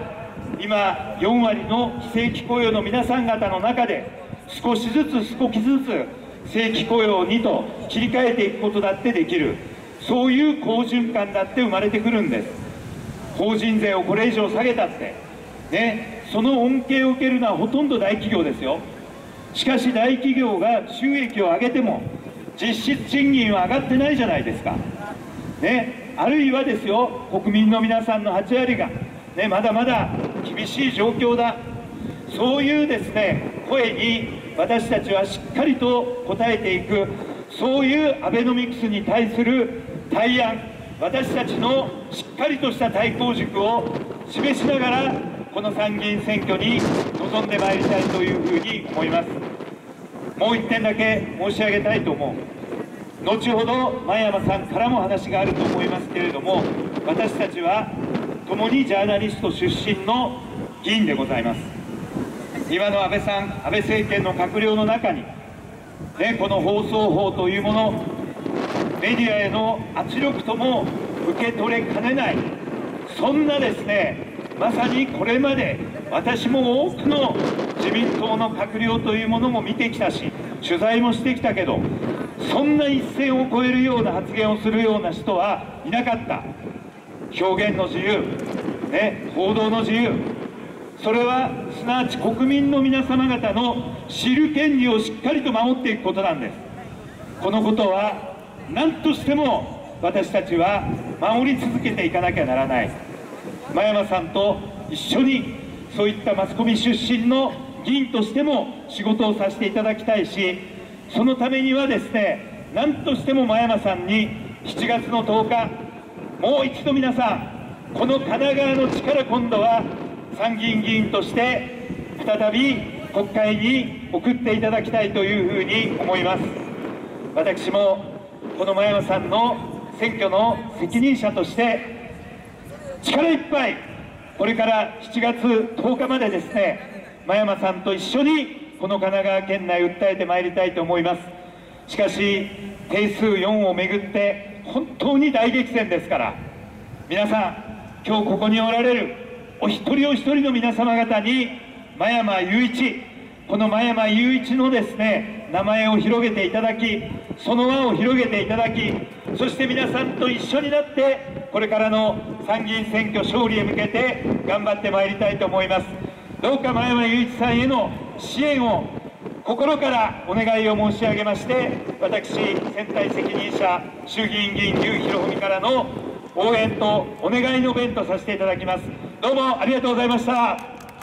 今よんわりの非正規雇用の皆さん方の中で少しずつ少しずつ正規雇用にと切り替えていくことだってできる、そういう好循環だって生まれてくるんです。法人税をこれ以上下げたってね、その恩恵を受けるのはほとんど大企業ですよ。しかし大企業が収益を上げても実質賃金は上がってないじゃないですか、ね、あるいはですよ、国民の皆さんのはちわりが、ね、まだまだ厳しい状況だ、そういうですね声に私たちはしっかりと応えていく、そういうアベノミクスに対する対案、私たちのしっかりとした対抗軸を示しながらこの参議院選挙に臨んでまいりたいというふうに思います。もう一点だけ申し上げたいと思う。後ほど前山さんからも話があると思いますけれども、私たちは共にジャーナリスト出身の議員でございます。今の安倍さん、安倍政権の閣僚の中に、ね、この放送法というもの、メディアへの圧力とも受け取れかねない、そんなですね、まさにこれまで私も多くの自民党の閣僚というものも見てきたし、取材もしてきたけど、そんな一線を越えるような発言をするような人はいなかった。表現の自由、ね、報道の自由、それはすなわち国民の皆様方の知る権利をしっかりと守っていくことなんです。このことは何としても私たちは守り続けていかなきゃならない。真山さんと一緒にそういったマスコミ出身の議員としても仕事をさせていただきたいし、そのためにはですね、何としても真山さんにしちがつのとおか、もう一度皆さん、この神奈川の力、今度は参議院議員として再び国会に送っていただきたいというふうに思います。私もこの真山さんの選挙の責任者として力いっぱいこれからしちがつとおかまでですね、真山さんと一緒にこの神奈川県内訴えてまいりたいと思います。しかし定数よんをめぐって本当に大激戦ですから、皆さん今日ここにおられるお一人お一人の皆様方に真山雄一、この真山雄一のですね名前を広げていただき、その輪を広げていただき、そして皆さんと一緒になってこれからの参議院選挙勝利へ向けて頑張ってまいりたいと思います。どうか真山雄一さんへの支援を心からお願いを申し上げまして、私選対責任者衆議院議員笠博文からの応援とお願いの弁とさせていただきます。どうもありがとうございました。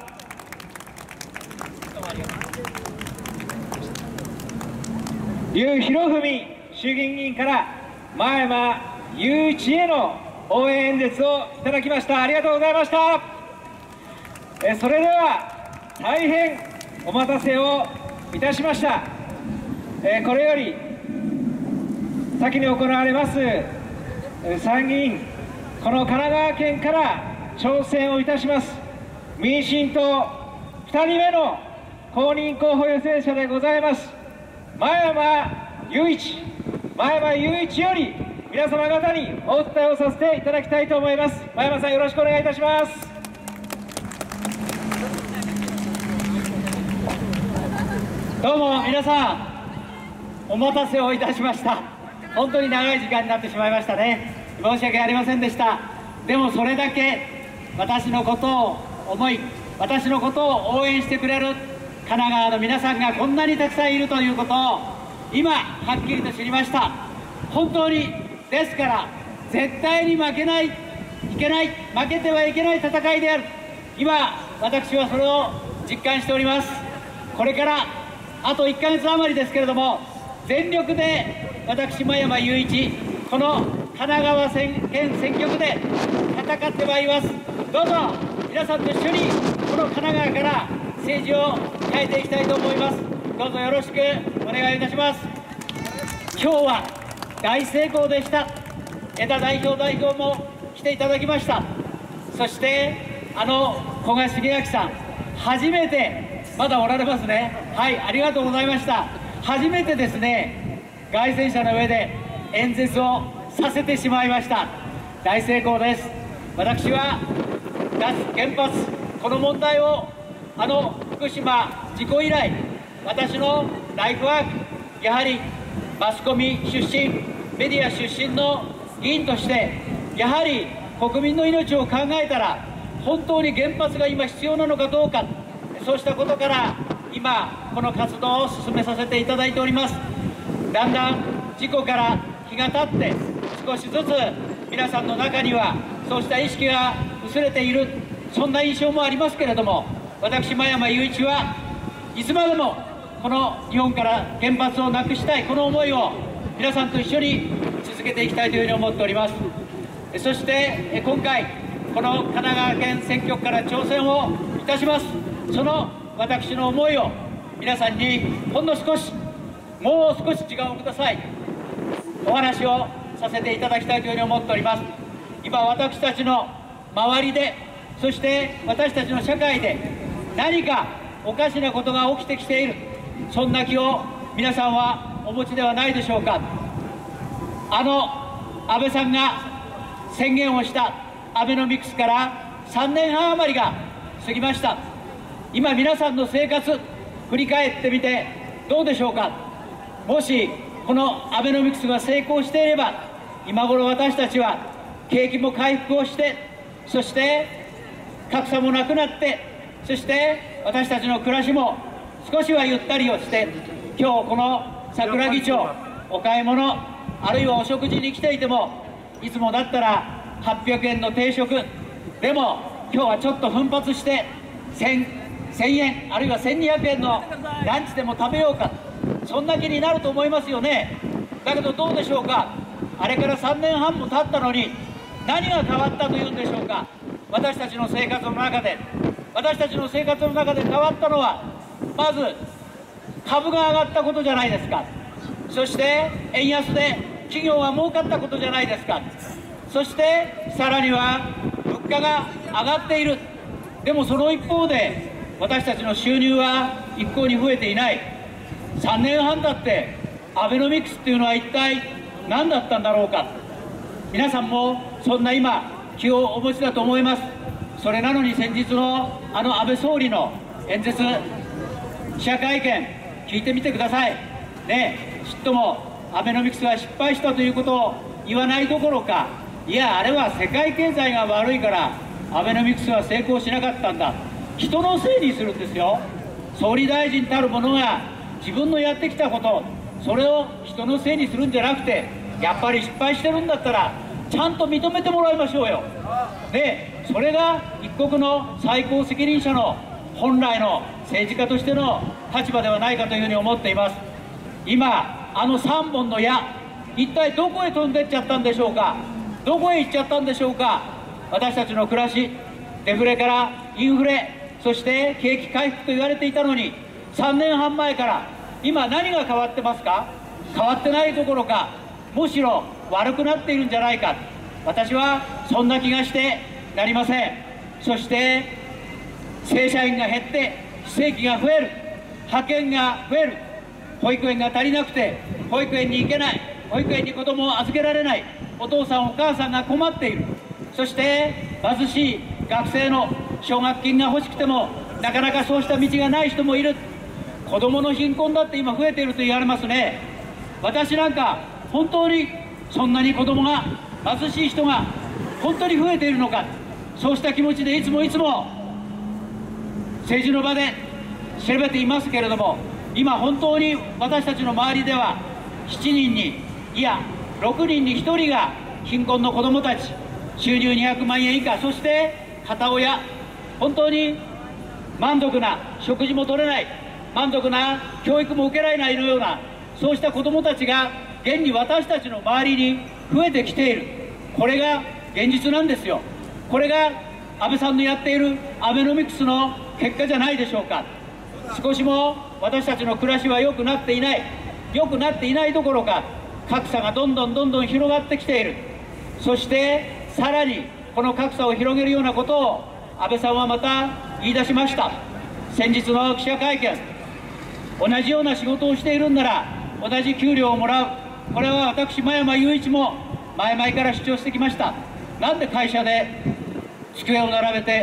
笠博文衆議院議員から真山雄一への応援演説をいただきました。ありがとうございました。えそれでは大変お待たせをいたしました。えこれより先に行われます参議院、この神奈川県から挑戦をいたします民進党ふたりめの公認候補予定者でございます真山雄一、真山雄一より皆様方にお訴えをさせていただきたいと思います。真山さん、よろしくお願いいたします。 どうも皆さん、お待たせをいたしました。本当に長い時間になってしまいましたね。申し訳ありませんでした。でもそれだけ私のことを思い、私のことを応援してくれる神奈川の皆さんがこんなにたくさんいるということを今はっきりと知りました。本当にですから絶対に負けない、いけない、負けてはいけない戦いである。今私はそれを実感しております。これからあといっかげつ余りですけれども、全力で私真山雄一、この神奈川県選挙区で戦ってまいります。どうぞ皆さんと一緒にこの神奈川から政治を変えていきたいと思います。どうぞよろしくお願いいたします。今日は大成功でした。枝代表代表も来ていただきました。そしてあの古賀茂明さん、初めて、まだおられますね。はい、ありがとうございました。初めてですね、街宣車の上で演説をさせてしまいました。大成功です。私は脱原発この問題をあの福島事故以来、私のライフワーク、やはりマスコミ出身、メディア出身の議員として、やはり国民の命を考えたら、本当に原発が今必要なのかどうか、そうしたことから今、この活動を進めさせていただいております。だんだん事故から日が経って、少しずつ皆さんの中にはそうした意識が薄れている、そんな印象もありますけれども、私、真山雄一はいつまでもこの日本から原発をなくしたい、この思いを皆さんと一緒に続けていきたいというふうに思っております。そして今回、この神奈川県選挙区から挑戦をいたします。その私の思いを皆さんにほんの少し、もう少し時間をください、お話をさせていただきたいというふうに思っております。今、私たちの周りで、そして私たちの社会で何かおかしなことが起きてきている、そんな気を皆さんはお持ちではないでしょうか。あの安倍さんが宣言をしたアベノミクスからさんねんはん余りが過ぎました。今、皆さんの生活振り返ってみてどうでしょうか。もしこのアベノミクスが成功していれば、今頃私たちは景気も回復をして、そして格差もなくなって、そして私たちの暮らしも少しはゆったりをして、今日この桜木町、お買い物、あるいはお食事に来ていても、いつもだったらはっぴゃくえんの定食でも、今日はちょっと奮発してせんえん、あるいはせんにひゃくえんのランチでも食べようか、そんな気になると思いますよね。だけどどうでしょうか、あれからさんねんはんも経ったのに、何が変わったというんでしょうか。私たちの生活の中で、私たちの生活の中で変わったのは、まず株が上がったことじゃないですか。そして円安で企業が儲かったことじゃないですか。そしてさらには物価が上がっている。でもその一方で、私たちの収入は一向に増えていない。さんねんはんだってアベノミクスっていうのは一体何だったんだろうか。皆さんもそんな今気をお持ちだと思います。それなのに先日のあの安倍総理の演説、記者会見聞いてみてくださいね。ちっともアベノミクスが失敗したということを言わないどころか、いや、あれは世界経済が悪いからアベノミクスは成功しなかったんだ、人のせいにするんですよ。総理大臣たるものが自分のやってきたこと、それを人のせいにするんじゃなくて、やっぱり失敗してるんだったらちゃんと認めてもらいましょうよ。で、それが一国の最高責任者の本来の政治家としての立場ではないかというふうに思っています。今、あのさんぼんの矢、一体どこへ飛んでっちゃったんでしょうか。どこへ行っちゃったんでしょうか。私たちの暮らし、デフレからインフレ、そして景気回復と言われていたのに、さんねんはん前から今何が変わってますか。変わってないどころか、むしろ悪くなっているんじゃないか、私はそんな気がしてなりません。そして正社員が減って非正規が増える、派遣が増える、保育園が足りなくて保育園に行けない、保育園に子供を預けられない、お父さんお母さんが困っている、そして貧しい学生の奨学金が欲しくてもなかなかそうした道がない人もいる。子どもの貧困だって今増えていると言われますね。私なんか本当にそんなに子どもが貧しい人が本当に増えているのか、そうした気持ちでいつもいつも政治の場で調べていますけれども、今本当に私たちの周りではしちにんに、いやろくにんにひとりが貧困の子どもたち、収入にひゃくまんえん以下、そして片親、本当に満足な食事も取れない、満足な教育も受けられないのような、そうした子どもたちが現に私たちの周りに増えてきている。これが現実なんですよ。これが安倍さんのやっているアベノミクスの結果じゃないでしょうか。少しも私たちの暮らしは良くなっていない、良くなっていないどころか、格差がどんどんどんどん広がってきている。そしてさらにこの格差を広げるようなことを安倍さんはまた言い出しました。先日の記者会見、同じような仕事をしているんなら同じ給料をもらう、これは私真山雄一も前々から主張してきました。なんで会社で机を並べて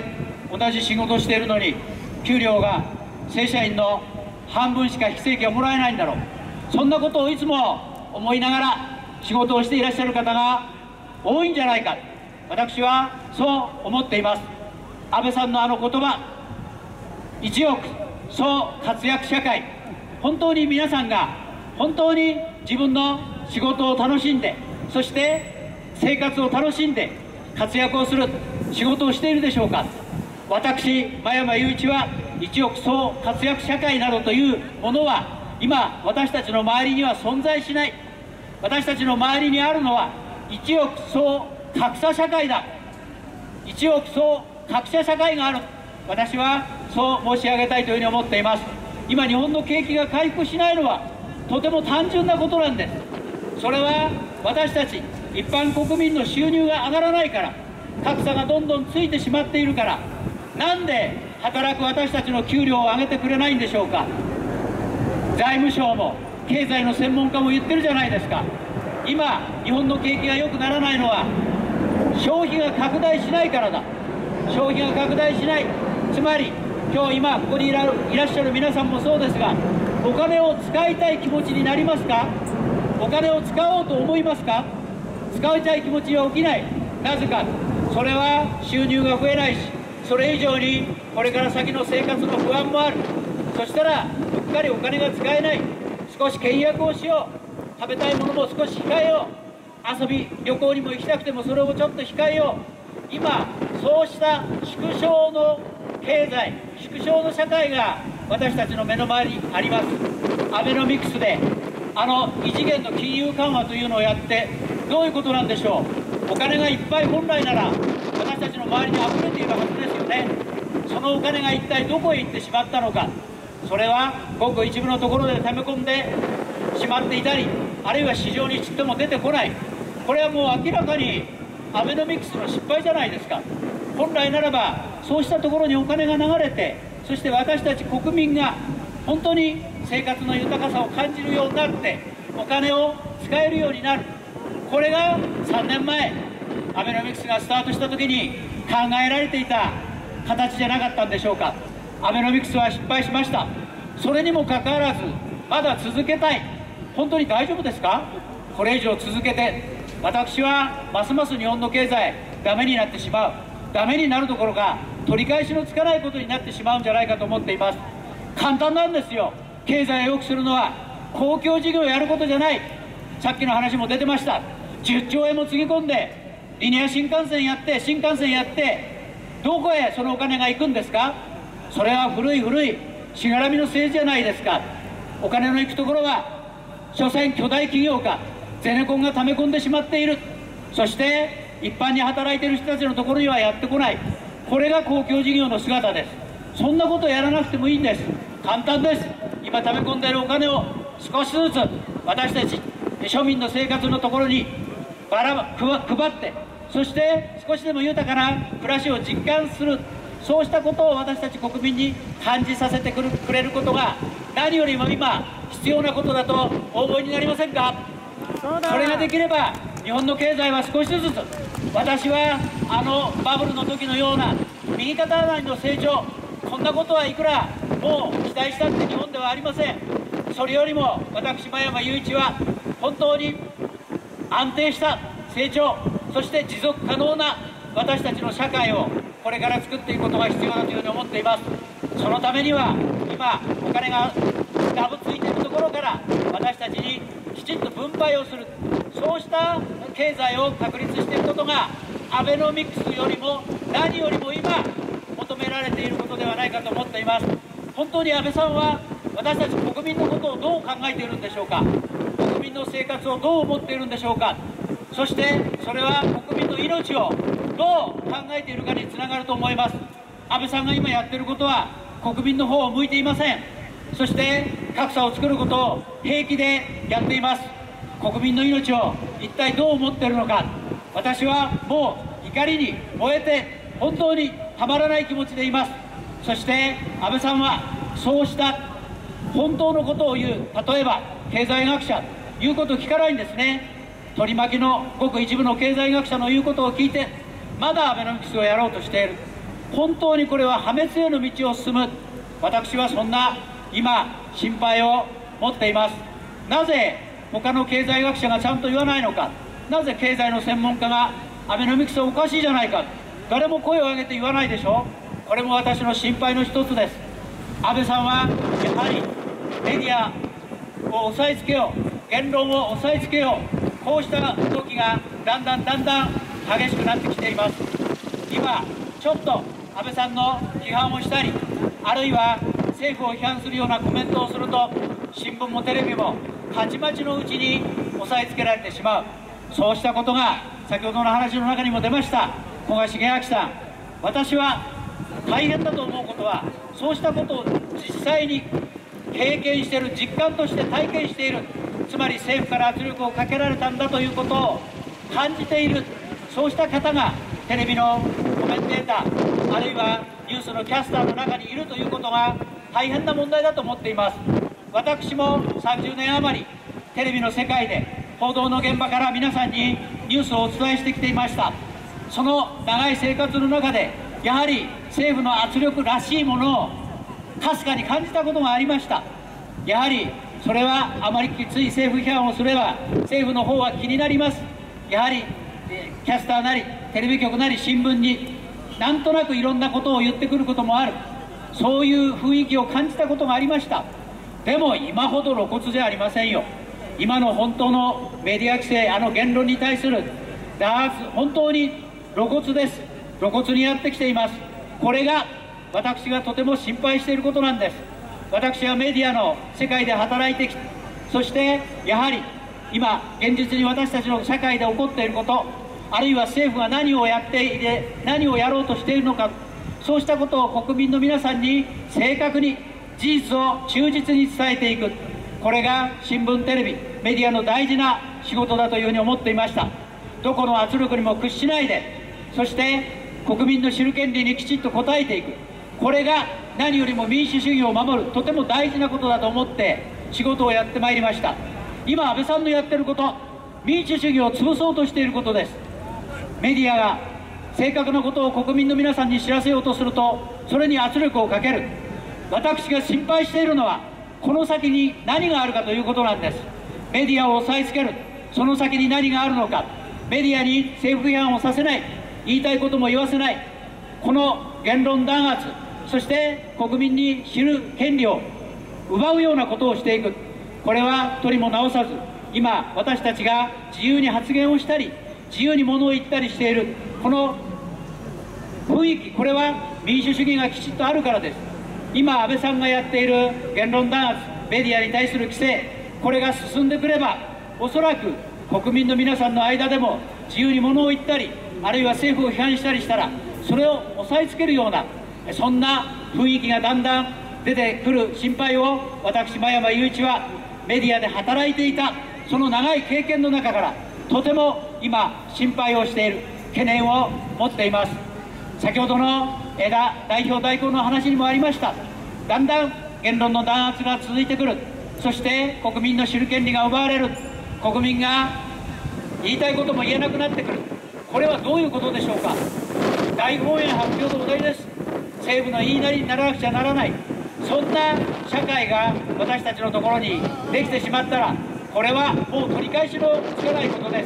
同じ仕事をしているのに給料が正社員の半分しか非正規はもらえないんだろう、そんなことをいつも思いながら仕事をしていらっしゃる方が多いんじゃないか、私はそう思っています。安倍さんのあの言葉、一億総活躍社会、本当に皆さんが本当に自分の仕事を楽しんで、そして生活を楽しんで活躍をする仕事をしているでしょうか。私真山雄一は一億総活躍社会などというものは今私たちの周りには存在しない。私たちの周りにあるのは一億総格差社会だ。一億総格差社会がある。私はそう申し上げたいというふうに思っています。今日本の景気が回復しないのはとても単純なことなんです。それは私たち一般国民の収入が上がらないから、格差がどんどんついてしまっているから、なんで働く私たちの給料を上げてくれないんでしょうか。財務省も経済の専門家も言ってるじゃないですか。今日本の景気が良くならないのは消費が拡大しないからだ。消費が拡大しない、つまり今日今ここにいらいらっしゃる皆さんもそうですが、お金を使いたい気持ちになりますか。お金を使おうと思いますか。使いたい気持ちは起きない。なぜか、それは収入が増えないし、それ以上にこれから先の生活の不安もある。そしたらうっかりお金が使えない。少し倹約をしよう。食べたいものも少し控えよう。遊び旅行にも行きたくてもそれをちょっと控えよう。今そうした縮小の経済、縮小の社会が私たちの目の前にあります。アベノミクスであの異次元の金融緩和というのをやってどういうことなんでしょう。お金がいっぱい本来なら私たちの周りにあふれているはずですよね。そのお金が一体どこへ行ってしまったのか。それはごく一部のところで溜め込んでしまっていたり、あるいは市場にちっとも出てこない。これはもう明らかにアベノミクスの失敗じゃないですか。本来ならばそうしたところにお金が流れて、そして私たち国民が本当に生活の豊かさを感じるようになってお金を使えるようになる。これがさんねんまえアベノミクスがスタートした時に考えられていた形じゃなかったんでしょうか。アベノミクスは失敗しました。それにもかかわらずまだ続けたい。本当に大丈夫ですか。これ以上続けて、私はますます日本の経済ダメになってしまう。ダメになるどころか取り返しのつかないことになってしまうんじゃないかと思っています。簡単なんですよ。経済を良くするのは公共事業をやることじゃない。さっきの話も出てました。じゅっちょうえんもつぎ込んでリニア新幹線やって新幹線やってどこへそのお金が行くんですか。それは古い古いしがらみの政治じゃないですか。お金の行くところは所詮巨大企業かゼネコンが溜め込んでしまっている。そして一般に働いている人たちのところにはやってこない。これが公共事業の姿です。そんなことをやらなくてもいいんです。簡単です。今溜め込んでいるお金を少しずつ私たち庶民の生活のところにばら配って、そして少しでも豊かな暮らしを実感する、そうしたことを私たち国民に感じさせてくれることが何よりも今必要なことだとお思いになりませんか。それができれば日本の経済は少しずつ、私はあのバブルの時のような右肩上がりの成長、こんなことはいくらもう期待したって日本ではありません。それよりも私真山雄一は本当に安定した成長、そして持続可能な私たちの社会をこれから作っていくことが必要だというふうに思っています。そのためには今お金がダブついているところから私たちにきちんと分配をする、そうした経済を確立していくことがアベノミクスよりも何よりも今求められていることではないかと思っています。本当に安倍さんは私たち国民のことをどう考えているんでしょうか。国民の生活をどう思っているんでしょうか。そしてそれは国民の命をどう考えているかにつながると思います。安倍さんが今やっていることは国民の方を向いていません。そして格差を作ることを平気でやっています。国民の命を一体どう思っているのか、私はもう怒りに燃えて本当にたまらない気持ちでいます。そして安倍さんはそうした本当のことを言う、例えば経済学者言うことを聞かないんですね。取り巻きのごく一部の経済学者の言うことを聞いてまだアベノミクスをやろうとしている。 本当にこれは破滅への道を進む、私はそんな今心配を持っています。なぜ他の経済学者がちゃんと言わないのか、なぜ経済の専門家がアベノミクスはおかしいじゃないか、誰も声を上げて言わないでしょう。これも私の心配の一つです。安倍さんはやはりメディアを押さえつけよう、言論を押さえつけよう、こうした動きがだんだんだんだん激しくなってきています。今ちょっと安倍さんの批判をしたり、あるいは政府を批判するようなコメントをすると、新聞もテレビもたちまちのうちに押さえつけられてしまう、そうしたことが先ほどの話の中にも出ました古賀茂明さん、私は大変だと思うことは、そうしたことを実際に経験している、実感として体験している、つまり政府から圧力をかけられたんだということを感じている、そうした方がテレビのコメンテーター、あるいはニュースのキャスターの中にいるということが大変な問題だと思っています。私もさんじゅうねん余りテレビの世界で報道の現場から皆さんにニュースをお伝えしてきていました。その長い生活の中でやはり政府の圧力らしいものをかすかに感じたことがありました。やはりそれはあまりきつい政府批判をすれば政府の方は気になります。やはりキャスターなりテレビ局なり新聞になんとなくいろんなことを言ってくることもある、そういう雰囲気を感じたことがありました。でも今ほど露骨じゃありませんよ。今の本当のメディア規制、あの言論に対する弾圧、本当に露骨です。露骨にやってきています。これが私がとても心配していることなんです。私はメディアの世界で働いてきて、そしてやはり今現実に私たちの社会で起こっていること、あるいは政府が何をやっていて何をやろうとしているのか、そうしたことを国民の皆さんに正確に事実を忠実に伝えていく、これが新聞テレビメディアの大事な仕事だというふうに思っていました。どこの圧力にも屈しないで、そして国民の知る権利にきちっと応えていく、これが何よりも民主主義を守るとても大事なことだと思って仕事をやってまいりました。今安倍さんのやってること、民主主義を潰そうとしていることです。メディアが正確なことを国民の皆さんに知らせようとすると、それに圧力をかける。私が心配しているのはこの先に何があるかということなんです。メディアを押さえつける、その先に何があるのか、メディアに政府批判をさせない、言いたいことも言わせない、この言論弾圧、そして国民に知る権利を奪うようなことをしていく、これは取りも直さず、今私たちが自由に発言をしたり自由に物を言ったりしているこの雰囲気、これは民主主義がきちっとあるからです。今安倍さんがやっている言論弾圧、メディアに対する規制、これが進んでくれば、おそらく国民の皆さんの間でも自由に物を言ったり、あるいは政府を批判したりしたら、それを押さえつけるような、そんな雰囲気がだんだん出てくる心配を、私真山雄一はメディアで働いていたその長い経験の中からとても今心配をしている、懸念を持っています。先ほどの枝代表代行の話にもありました。だんだん言論の弾圧が続いてくる、そして国民の知る権利が奪われる、国民が言いたいことも言えなくなってくる、これはどういうことでしょうか。大本営発表のお題です。政府の言いなりにならなくちゃならない、そんな社会が私たちのところにできてしまったら、これはもう取り返しのつかないことです。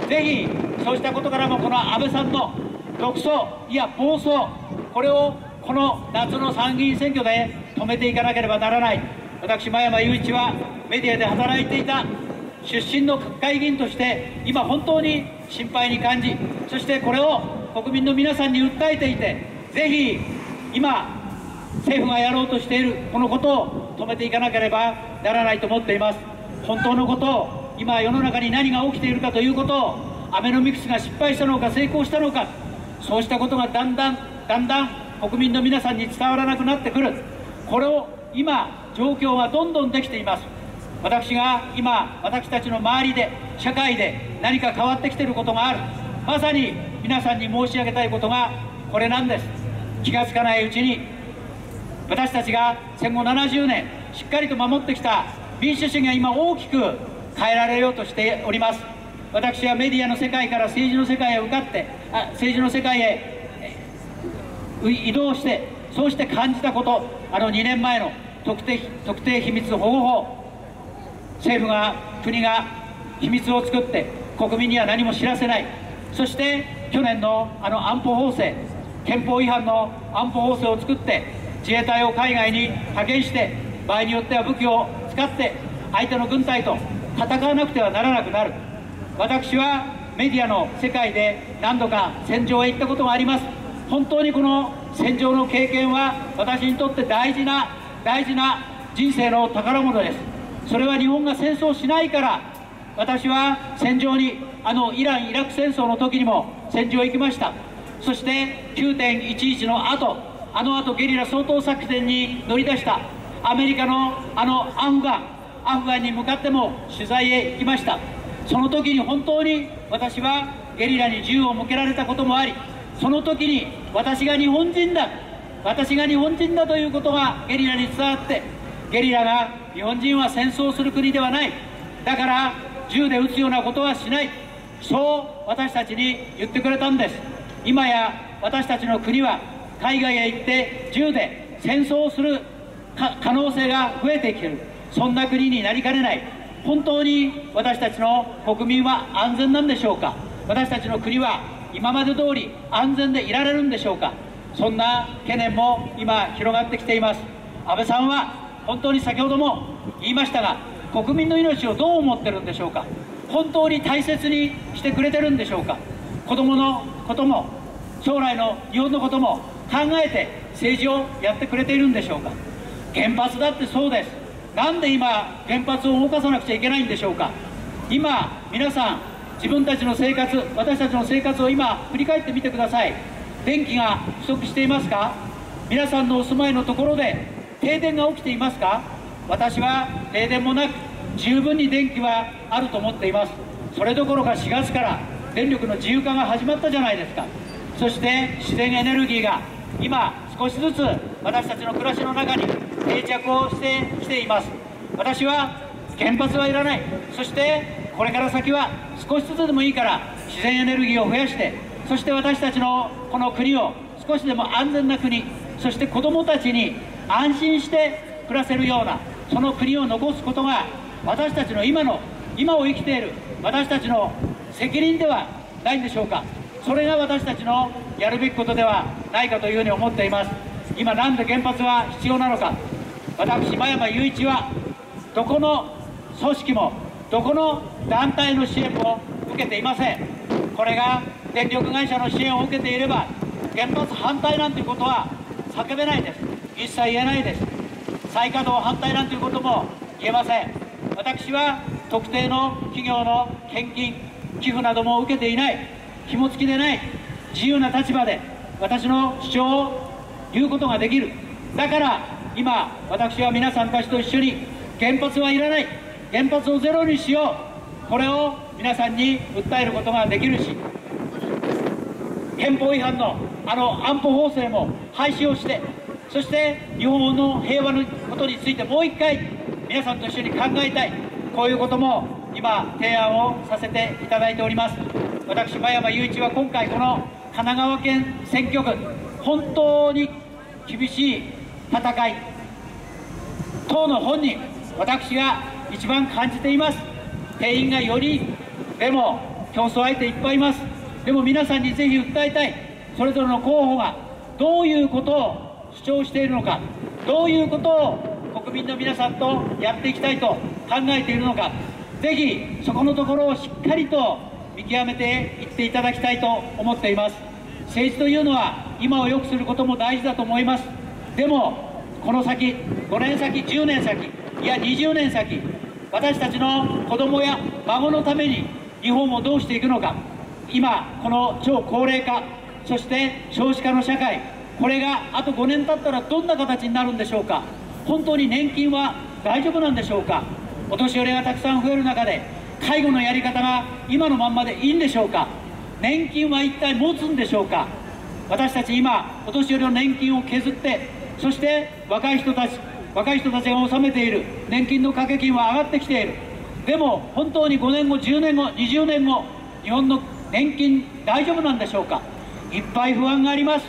ぜひそうしたことからも、この安倍さんの独走、いや暴走、これをこの夏の参議院選挙で止めていかなければならない。私真山雄一はメディアで働いていた出身の国会議員として、今本当に心配に感じ、そしてこれを国民の皆さんに訴えていて、ぜひ今政府がやろうとしているこのことを止めていかなければならないと思っています。本当のことを、今世の中に何が起きているかということを、アベノミクスが失敗したのか成功したのか、そうしたことがだんだんだんだん国民の皆さんに伝わらなくなってくる、これを今状況がどんどんできています。私が今私たちの周りで社会で何か変わってきていることがある、まさに皆さんに申し上げたいことがこれなんです。気がつかないうちに私たちが戦後ななじゅうねんしっかりと守ってきた民主主義が今大きく変えられようとしております。私はメディアの世界から政治の世界へ向かってあ政治の世界へ移動して、そうして感じたこと、あのにねんまえの特定、特定秘密保護法、政府が、国が秘密を作って国民には何も知らせない、そして去年のあの安保法制、憲法違反の安保法制を作って自衛隊を海外に派遣して、場合によっては武器を使って相手の軍隊と戦わなくてはならなくなる。私はメディアの世界で何度か戦場へ行ったことがあります。本当にこの戦場の経験は私にとって大事な大事な人生の宝物です。それは日本が戦争しないから、私は戦場に、あのイラン・イラク戦争の時にも戦場へ行きました。そして きゅうてんいちいち の後、あの後ゲリラ掃討作戦に乗り出したアメリカのあのアフガンアフガンに向かっても取材へ行きました。その時に本当に私はゲリラに銃を向けられたこともあり、その時に私が日本人だ私が日本人だということがゲリラに伝わって、ゲリラが日本人は戦争する国ではない、だから銃で撃つようなことはしない、そう私たちに言ってくれたんです。今や私たちの国は海外へ行って銃で戦争をする可能性が増えてきている、そんな国になりかねない。本当に私たちの国民は安全なんでしょうか。私たちの国は今まで通り安全でいられるんでしょうか。そんな懸念も今広がってきています。安倍さんは本当に先ほども言いましたが、国民の命をどう思ってるんでしょうか。本当に大切にしてくれてるんでしょうか。子どものことも将来の日本のことも考えて政治をやってくれているんでしょうか。原発だってそうです。なんで今原発を動かさなくちゃいけないんでしょうか。今皆さん自分たちの生活、私たちの生活を今振り返ってみてください。電気が不足していますか。皆さんのお住まいのところで停電が起きていますか。私は停電もなく十分に電気はあると思っています。それどころかしがつから電力の自由化が始まったじゃないですか。そして自然エネルギーが今少しずつ私たちの暮らしの中に定着をしてきています。私は原発はいらない、そしてこれから先は少しずつでもいいから自然エネルギーを増やして、そして私たちのこの国を少しでも安全な国、そして子どもたちに安心して暮らせるようなその国を残すことが私たちの今の今を生きている私たちの責任ではないんでしょうか。それが私たちのやるべきことではないかというふうに思っています。今なんで原発は必要なのか。私真山雄一はどこの組織もどこの団体の支援も受けていません。これが電力会社の支援を受けていれば原発反対なんていうことは叫べないです。一切言えないです。再稼働反対なんていうことも言えません。私は特定の企業の献金寄付なども受けていない、紐付きでない自由な立場で私の主張を言うことができる。だから今私は皆さんたちと一緒に原発はいらない、原発をゼロにしよう、これを皆さんに訴えることができるし、憲法違反のあの安保法制も廃止をして、そして日本の平和のことについてもう一回皆さんと一緒に考えたい、こういうことも今提案をさせていただいております。私真山雄一は今回この神奈川県選挙区、本当に厳しい戦い、党の本人、私が一番感じています。定員がよにんでも競争相手いっぱいいます。でも皆さんにぜひ訴えたい、それぞれの候補がどういうことを主張しているのか、どういうことを国民の皆さんとやっていきたいと考えているのか、ぜひそこのところをしっかりと見極めていっていただきたいと思っています。政治というのは今を良くすることも大事だと思います。でもこの先ごねんさき、じゅうねんさき、いやにじゅうねんさき、私たちの子どもや孫のために日本をどうしていくのか。今この超高齢化、そして少子化の社会、これがあとごねん経ったらどんな形になるんでしょうか。本当に年金は大丈夫なんでしょうか。お年寄りがたくさん増える中で介護のやり方が今のまんまでいいんでしょうか。年金は一体持つんでしょうか。私たち今お年寄りの年金を削って、そして若い人たち若い人たちが納めている年金の掛け金は上がってきている。でも本当にごねんご、じゅうねんご、にじゅうねんご、日本の年金大丈夫なんでしょうか。いっぱい不安があります。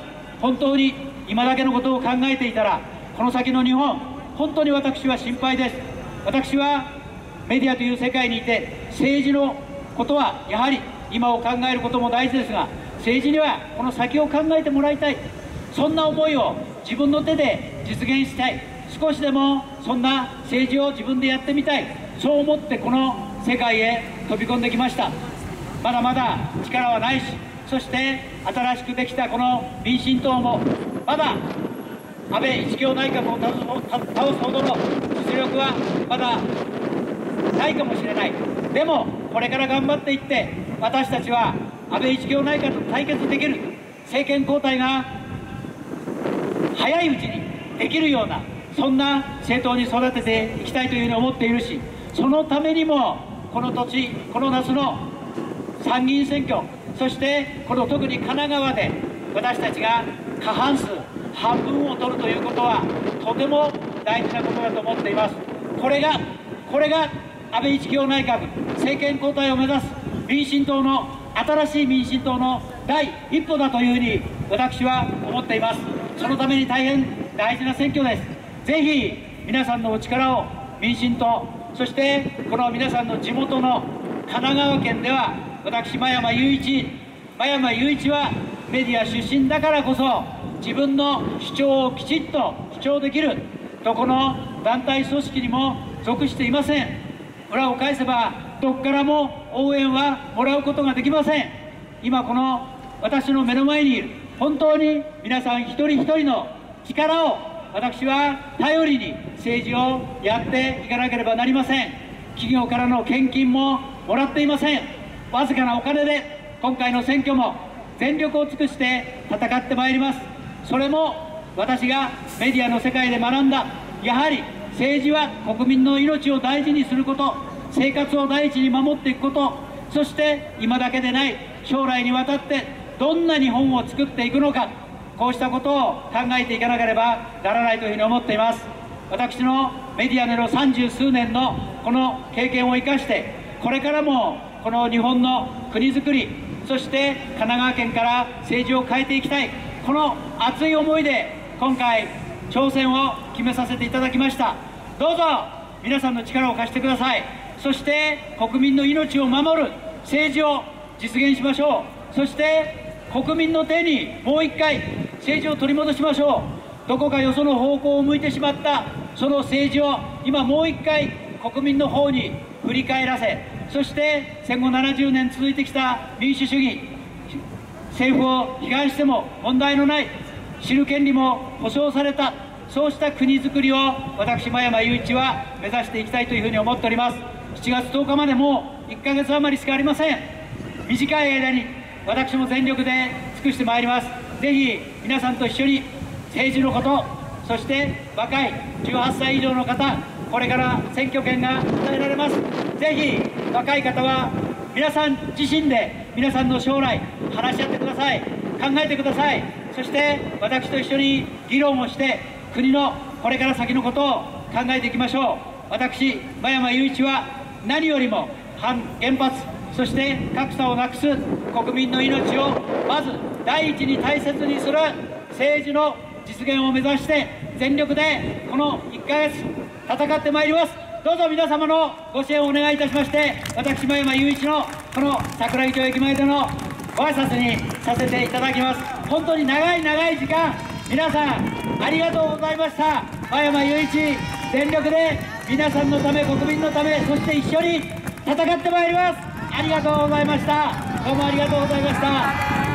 本当に今だけのことを考えていたら、この先の日本、本当に私は心配です。私はメディアという世界にいて、政治のことはやはり今を考えることも大事ですが、政治にはこの先を考えてもらいたい、そんな思いを自分の手で実現したい、少しでもそんな政治を自分でやってみたい、そう思ってこの世界へ飛び込んできました。まだまだ力はないし、そして新しくできたこの民進党もまだ安倍一強内閣を倒すほどの実力はまだないかもしれない。でもこれから頑張っていって、私たちは安倍一強内閣と対決できる、政権交代が早いうちにできるような、そんな政党に育てていきたいというふうに思っているし、そのためにもこの土地、この夏の参議院選挙、そしてこの特に神奈川で私たちが過半数半分を取るということはとても大事なことだと思っています。これがこれが安倍一強内閣政権交代を目指す民進党の新しい民進党の第一歩だというふうに私は思っています。そのために大変大事な選挙です。ぜひ皆さんのお力を民進党、そしてこの皆さんの地元の神奈川県では、私真山雄一真山雄一はメディア出身だからこそ、自分の主張をきちっと主張できるどこの団体組織にも属していません。裏を返せばどこからも応援はもらうことができません。今この私の目の前にいる本当に皆さん一人一人の力を私は頼りに政治をやっていかなければなりません。企業からの献金ももらっていません。わずかなお金で今回の選挙も全力を尽くして戦ってまいります。それも私がメディアの世界で学んだ、やはり政治は国民の命を大事にすること、生活を第一に守っていくこと、そして今だけでない将来にわたってどんな日本を作っていくのか、こうしたことを考えていかなければならないというふうに思っています。私のメディアでの三十数年のこの経験を生かして、これからもこの日本の国づくり、そして神奈川県から政治を変えていきたい、この熱い思いで今回挑戦を決めさせていただきました。どうぞ皆さんの力を貸してください。そして国民の命を守る政治を実現しましょう。そして国民の手にもう一回政治を取り戻しましょう。どこかよその方向を向いてしまったその政治を今もう一回国民の方に振り返らせ、そして戦後ななじゅうねん続いてきた民主主義、政府を批判しても問題のない知る権利も保障された、そうした国づくりを私真山雄一は目指していきたいというふうに思っております。しちがつとおかまでもういっかげつ余りしかありません。短い間に私も全力で尽くしてまいります。ぜひ皆さんと一緒に政治のこと、そして若いじゅうはっさい以上の方、これから選挙権が与えられます。ぜひ若い方は皆さん自身で皆さんの将来話し合ってください。考えてください。そして私と一緒に議論をして国のこれから先のことを考えていきましょう。私真山雄一は何よりも反原発、そして格差をなくす国民の命をまず第一に大切にする政治の実現を目指して全力でこのいっかげつ戦ってまいります。どうぞ皆様のご支援をお願いいたしまして、私真山雄一のこの桜木町駅前でのご挨拶にさせていただきます。本当に長い長い時間皆さんありがとうございました。真山雄一、全力で皆さんのため、国民のため、そして一緒に戦ってまいります。ありがとうございました。どうもありがとうございました。